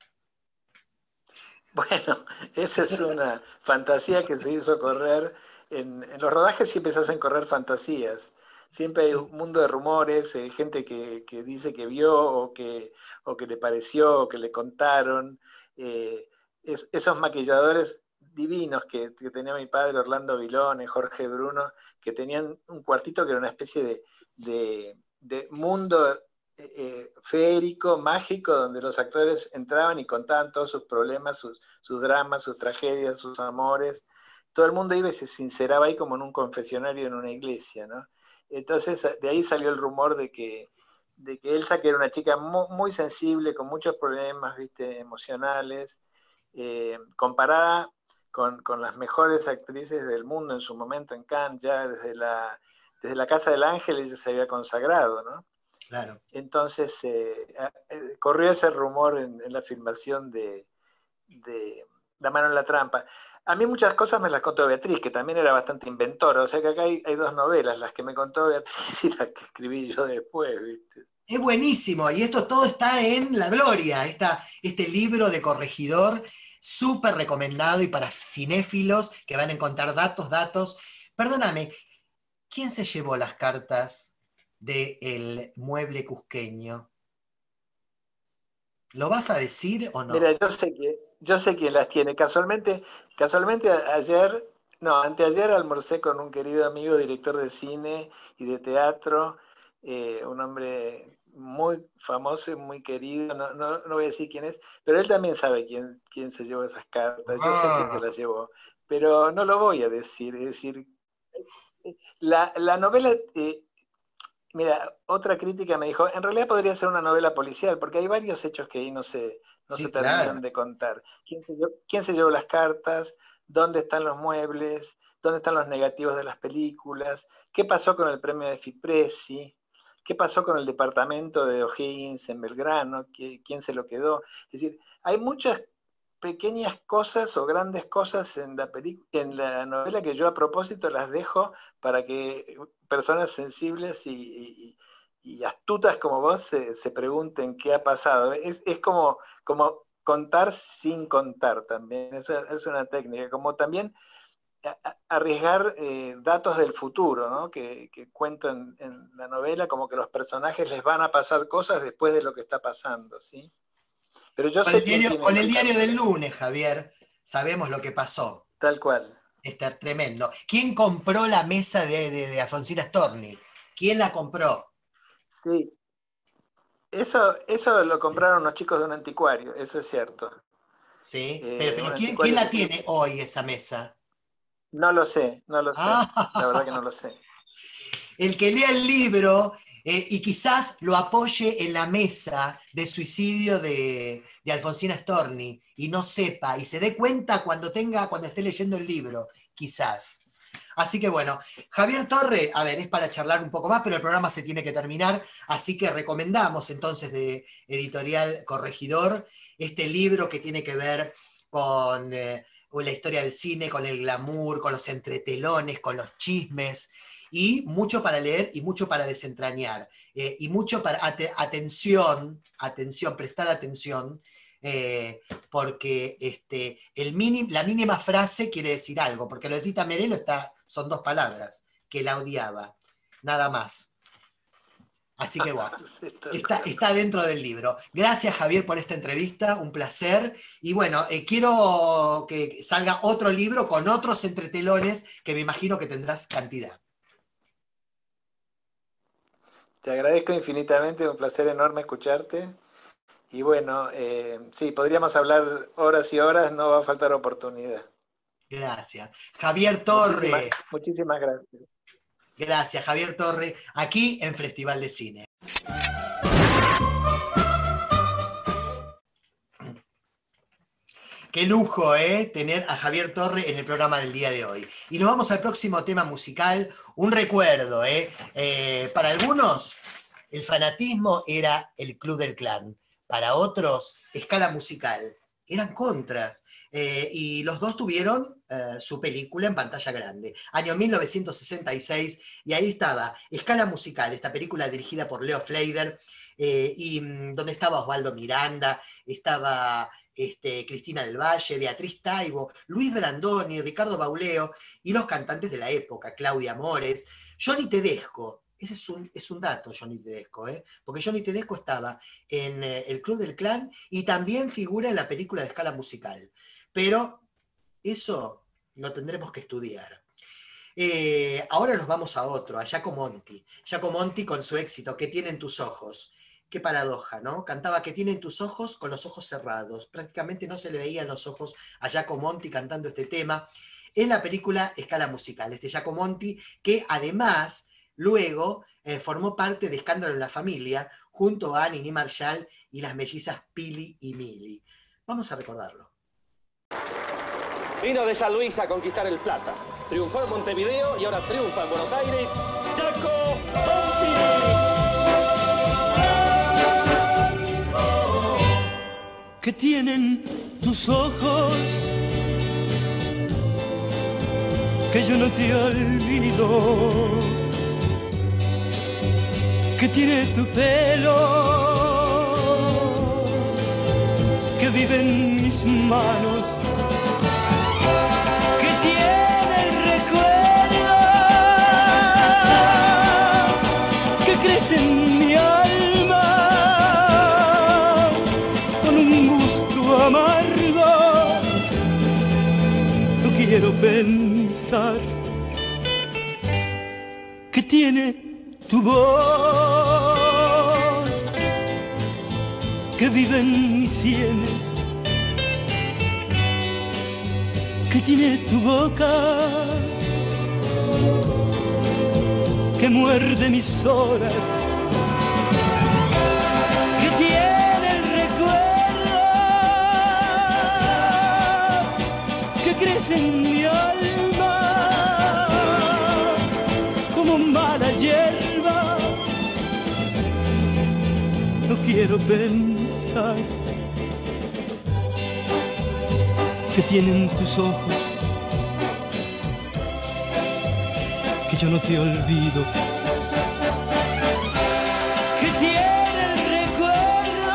Bueno, esa es una fantasía que se hizo correr. En los rodajes siempre se hacen correr fantasías. Siempre hay un mundo de rumores, gente que dice que vio o que le pareció o que le contaron. Esos maquilladores divinos que tenía mi padre, Orlando Vilone, Jorge Bruno, que tenían un cuartito que era una especie de mundo feérico, mágico, donde los actores entraban y contaban todos sus problemas, sus dramas, sus tragedias, sus amores. Todo el mundo iba y se sinceraba ahí como en un confesionario en una iglesia, ¿no? Entonces de ahí salió el rumor de que Elsa, que era una chica muy sensible, con muchos problemas, ¿viste?, emocionales, comparada con las mejores actrices del mundo en su momento en Cannes, ya desde la Casa del Ángel ella se había consagrado, ¿no? Claro. Entonces corrió ese rumor en la filmación de La Mano en la Trampa. A mí muchas cosas me las contó Beatriz, que también era bastante inventora. O sea que acá hay 2 novelas, las que me contó Beatriz y las que escribí yo después, ¿viste? Es buenísimo, y esto todo está en La Gloria, este libro de Corregidor, súper recomendado, y para cinéfilos que van a encontrar datos. Perdóname, ¿quién se llevó las cartas del mueble cusqueño? ¿Lo vas a decir o no? Mira, yo sé quién las tiene. Casualmente anteayer almorcé con un querido amigo, director de cine y de teatro, un hombre muy famoso y muy querido, no voy a decir quién es, pero él también sabe quién se llevó esas cartas. Yo sé quién se las llevó, pero no lo voy a decir. Es decir, la novela... Mira, otra crítica me dijo, en realidad podría ser una novela policial, porque hay varios hechos que ahí no se terminan de contar. ¿Quién se llevó las cartas? ¿Dónde están los muebles? ¿Dónde están los negativos de las películas? ¿Qué pasó con el premio de Fipresi? ¿Qué pasó con el departamento de O'Higgins en Belgrano? ¿Quién se lo quedó? Es decir, hay muchas pequeñas cosas o grandes cosas en la novela que yo a propósito las dejo para que personas sensibles y astutas como vos se pregunten qué ha pasado. Es como contar sin contar también, eso es una técnica, como también arriesgar datos del futuro, ¿no? que cuento en la novela, como que los personajes les van a pasar cosas después de lo que está pasando, ¿sí? Pero yo sé con el diario del lunes, Javier, sabemos lo que pasó. Tal cual. Está tremendo. ¿Quién compró la mesa de Alfonsina Storni? ¿Quién la compró? Sí. Eso lo compraron los chicos de un anticuario, eso es cierto. Sí, pero ¿quién la tiene hoy esa mesa? No lo sé. La verdad que no lo sé. El que lea el libro y quizás lo apoye en la mesa de suicidio de Alfonsina Storni y no sepa, y se dé cuenta cuando esté leyendo el libro, quizás. Así que bueno, Javier Torre, a ver, es para charlar un poco más, pero el programa se tiene que terminar, así que recomendamos entonces de Editorial Corregidor este libro que tiene que ver con la historia del cine, con el glamour, con los entretelones, con los chismes, y mucho para leer y mucho para desentrañar, y mucho para prestar atención, porque la mínima frase quiere decir algo, porque lo de Tita Merelo son 2 palabras, que la odiaba, nada más. Así que bueno, está dentro del libro. Gracias, Javier, por esta entrevista, un placer. Y bueno, quiero que salga otro libro con otros entretelones que me imagino que tendrás cantidad. Te agradezco infinitamente, un placer enorme escucharte. Y bueno, sí, podríamos hablar horas y horas, no va a faltar oportunidad. Gracias. Javier Torre. Muchísimas gracias. Gracias, Javier Torre, aquí en Festival de Cine. Qué lujo, tener a Javier Torre en el programa del día de hoy. Y nos vamos al próximo tema musical, un recuerdo. Para algunos, el fanatismo era el Club del Clan. Para otros, Escala Musical. Eran contras. Y los dos tuvieron su película en pantalla grande. Año 1966, y ahí estaba Escala Musical, esta película dirigida por Leo Fleider, y donde estaba Osvaldo Miranda, estaba Cristina del Valle, Beatriz Taibo, Luis Brandoni, Ricardo Bauleo, y los cantantes de la época, Claudia Mores, Johnny Tedesco. Ese es un dato, Johnny Tedesco, porque Johnny Tedesco estaba en el Club del Clan y también figura en la película de Escala Musical. Pero eso lo tendremos que estudiar. Ahora nos vamos a otro, a Giacomo Monti. Giacomo Monti con su éxito, ¿Qué tienen tus ojos? Qué paradoja, ¿no? Cantaba ¿Qué tienen tus ojos? Con los ojos cerrados. Prácticamente no se le veían los ojos a Giacomo Monti cantando este tema en la película Escala Musical. Giacomo Monti, que además luego formó parte de Escándalo en la Familia, junto a Nini Marshall y las mellizas Pili y Mili. Vamos a recordarlo. Vino de San Luis a conquistar el Plata. Triunfó en Montevideo y ahora triunfa en Buenos Aires. ¡Giacomo Monti! ¿Qué tienen tus ojos? Que yo no te olvido. ¿Qué tiene tu pelo? Que vive en mis manos. ¿Qué tiene el recuerdo? Que crece en mi alma con un gusto amargo. No quiero pensar. ¿Qué tiene tu voz? Que vive en mis sienes. Que tiene tu boca, que muerde mis horas. Que tiene el recuerdo, que crece en mi alma como mala hierba. quiero pensar que tienen tus ojos, que yo no te olvido, que tiene el recuerdo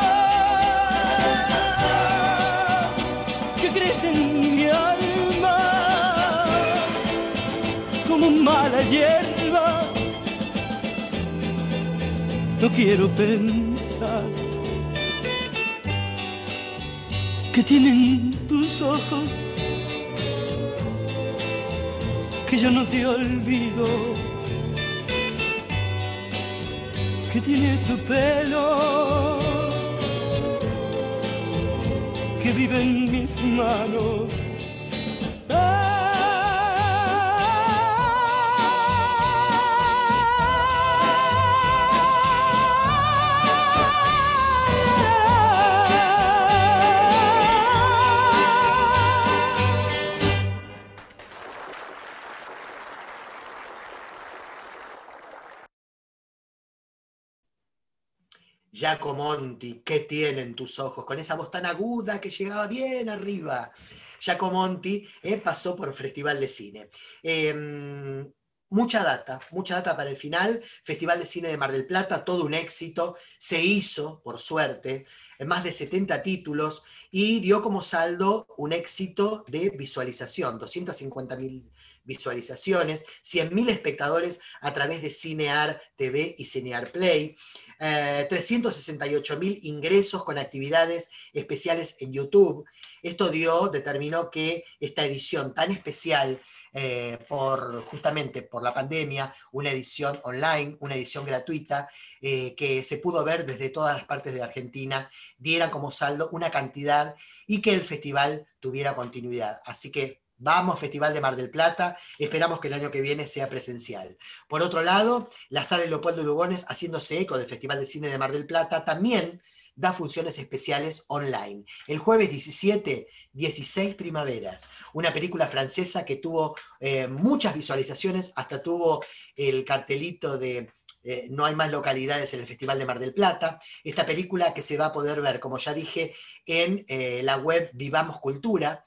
que crece en mi alma como mala hierba. No quiero pensar que tienen tus ojos, que yo no te olvido, que tiene tu pelo, que vive en mis manos. Giacomonti, ¿qué tienen tus ojos? Con esa voz tan aguda que llegaba bien arriba. Giacomonti pasó por Festival de Cine. Mucha data para el final. Festival de Cine de Mar del Plata, todo un éxito. Se hizo, por suerte, más de 70 títulos y dio como saldo un éxito de visualización, 250.000 visualizaciones, 100.000 espectadores a través de Cinear TV y Cinear Play. 368.000 ingresos con actividades especiales en YouTube. Esto determinó que esta edición tan especial, justamente por la pandemia, una edición online, una edición gratuita, que se pudo ver desde todas las partes de la Argentina, diera como saldo una cantidad y que el festival tuviera continuidad. Así que vamos, Festival de Mar del Plata, esperamos que el año que viene sea presencial. Por otro lado, la Sala Leopoldo Lugones, haciéndose eco del Festival de Cine de Mar del Plata, también da funciones especiales online. El jueves 17, 16 Primaveras, una película francesa que tuvo muchas visualizaciones, hasta tuvo el cartelito de no hay más localidades en el Festival de Mar del Plata. Esta película que se va a poder ver, como ya dije, en la web Vivamos Cultura,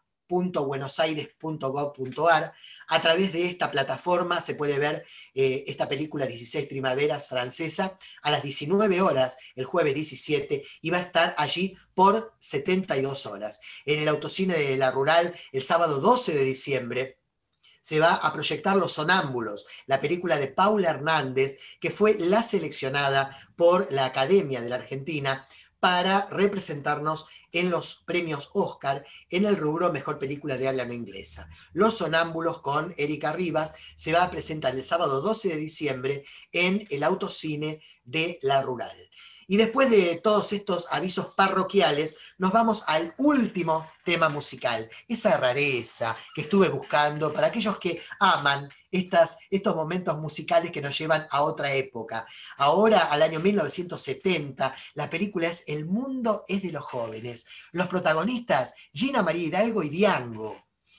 .buenosaires.gov.ar. A través de esta plataforma se puede ver esta película 16 Primaveras francesa a las 19 horas el jueves 17 y va a estar allí por 72 horas. En el Autocine de La Rural el sábado 12 de diciembre se va a proyectar Los Sonámbulos, la película de Paula Hernández, que fue la seleccionada por la Academia de la Argentina para representarnos en los premios Oscar en el rubro Mejor Película de Habla No Inglesa. Los Sonámbulos con Erika Rivas se va a presentar el sábado 12 de diciembre en el Autocine de La Rural. Y después de todos estos avisos parroquiales, nos vamos al último tema musical, esa rareza que estuve buscando para aquellos que aman estos momentos musicales que nos llevan a otra época. Ahora, al año 1970, la película es El mundo es de los jóvenes. Los protagonistas, Gina María Hidalgo y Diango.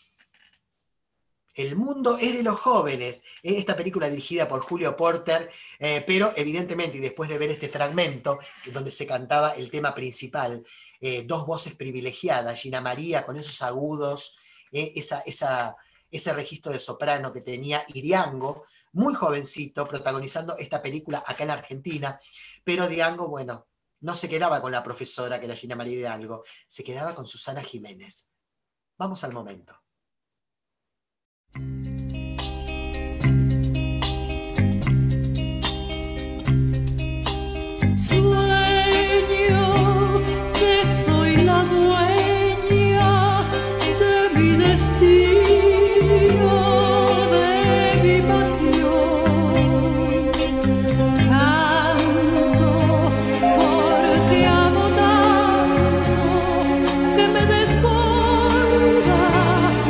El mundo es de los jóvenes, esta película dirigida por Julio Porter, pero evidentemente, y después de ver este fragmento, donde se cantaba el tema principal, dos voces privilegiadas, Gina María con esos agudos, ese registro de soprano que tenía, y Diango, muy jovencito, protagonizando esta película acá en Argentina, pero Diango, bueno, no se quedaba con la profesora que era Gina María Hidalgo, se quedaba con Susana Jiménez. Vamos al momento. Sueño que soy la dueña de mi destino, de mi pasión. Canto porque amo tanto que me desborda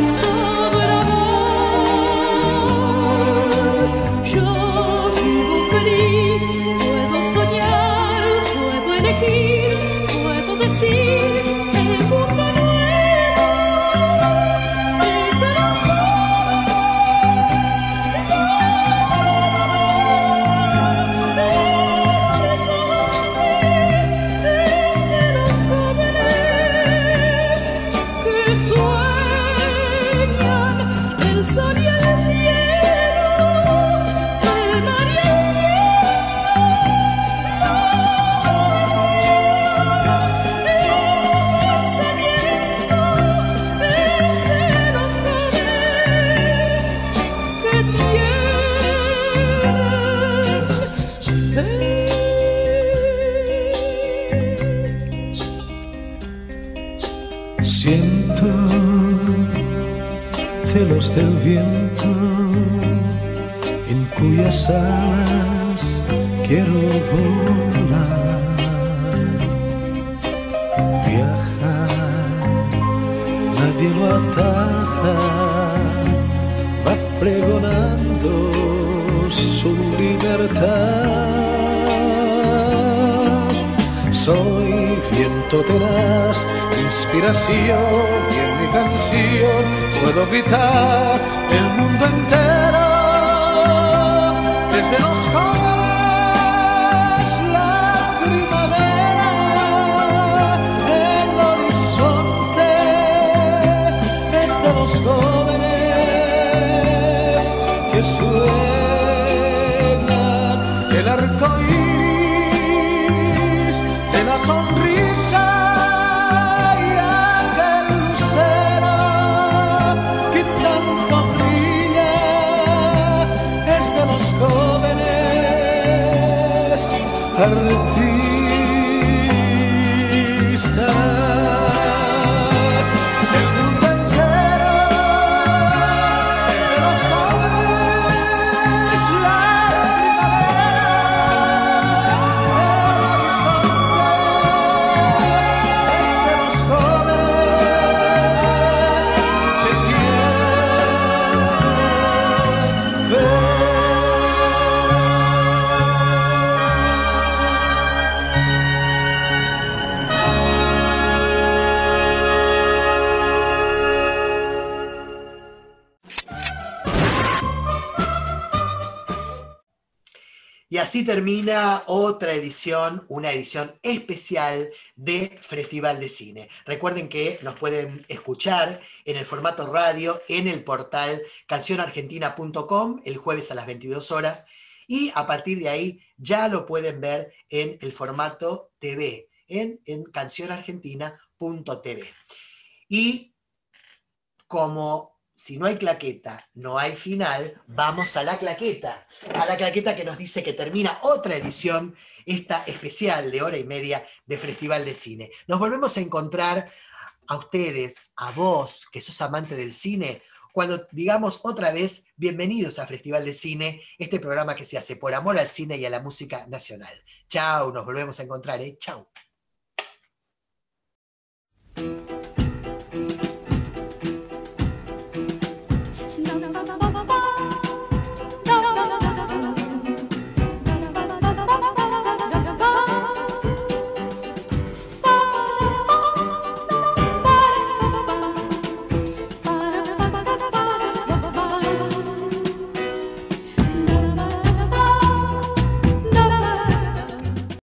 celos del viento en cuyas alas quiero volar, viajar, nadie lo ataja, va pregonando su libertad. Soy viento tenaz, inspiración, y en mi canción puedo gritar el mundo entero. Desde los jóvenes la primavera, el horizonte es de los jóvenes que sueñan el arco iris de la sonrisa y aquel lucero que tanto brilla, es de los jóvenes artistas. El mundo entero es de los jóvenes, la primavera, el horizonte es de los jóvenes que tienen fe. Y así termina otra edición, una edición especial de Festival de Cine. Recuerden que nos pueden escuchar en el formato radio en el portal cancionargentina.com el jueves a las 22 horas y a partir de ahí ya lo pueden ver en el formato TV, en cancionargentina.tv. Y como si no hay claqueta, no hay final, vamos a la claqueta que nos dice que termina otra edición, esta especial de hora y media de Festival de Cine. Nos volvemos a encontrar a ustedes, a vos, que sos amante del cine, cuando digamos otra vez, bienvenidos a Festival de Cine, este programa que se hace por amor al cine y a la música nacional. Chau, nos volvemos a encontrar, chau.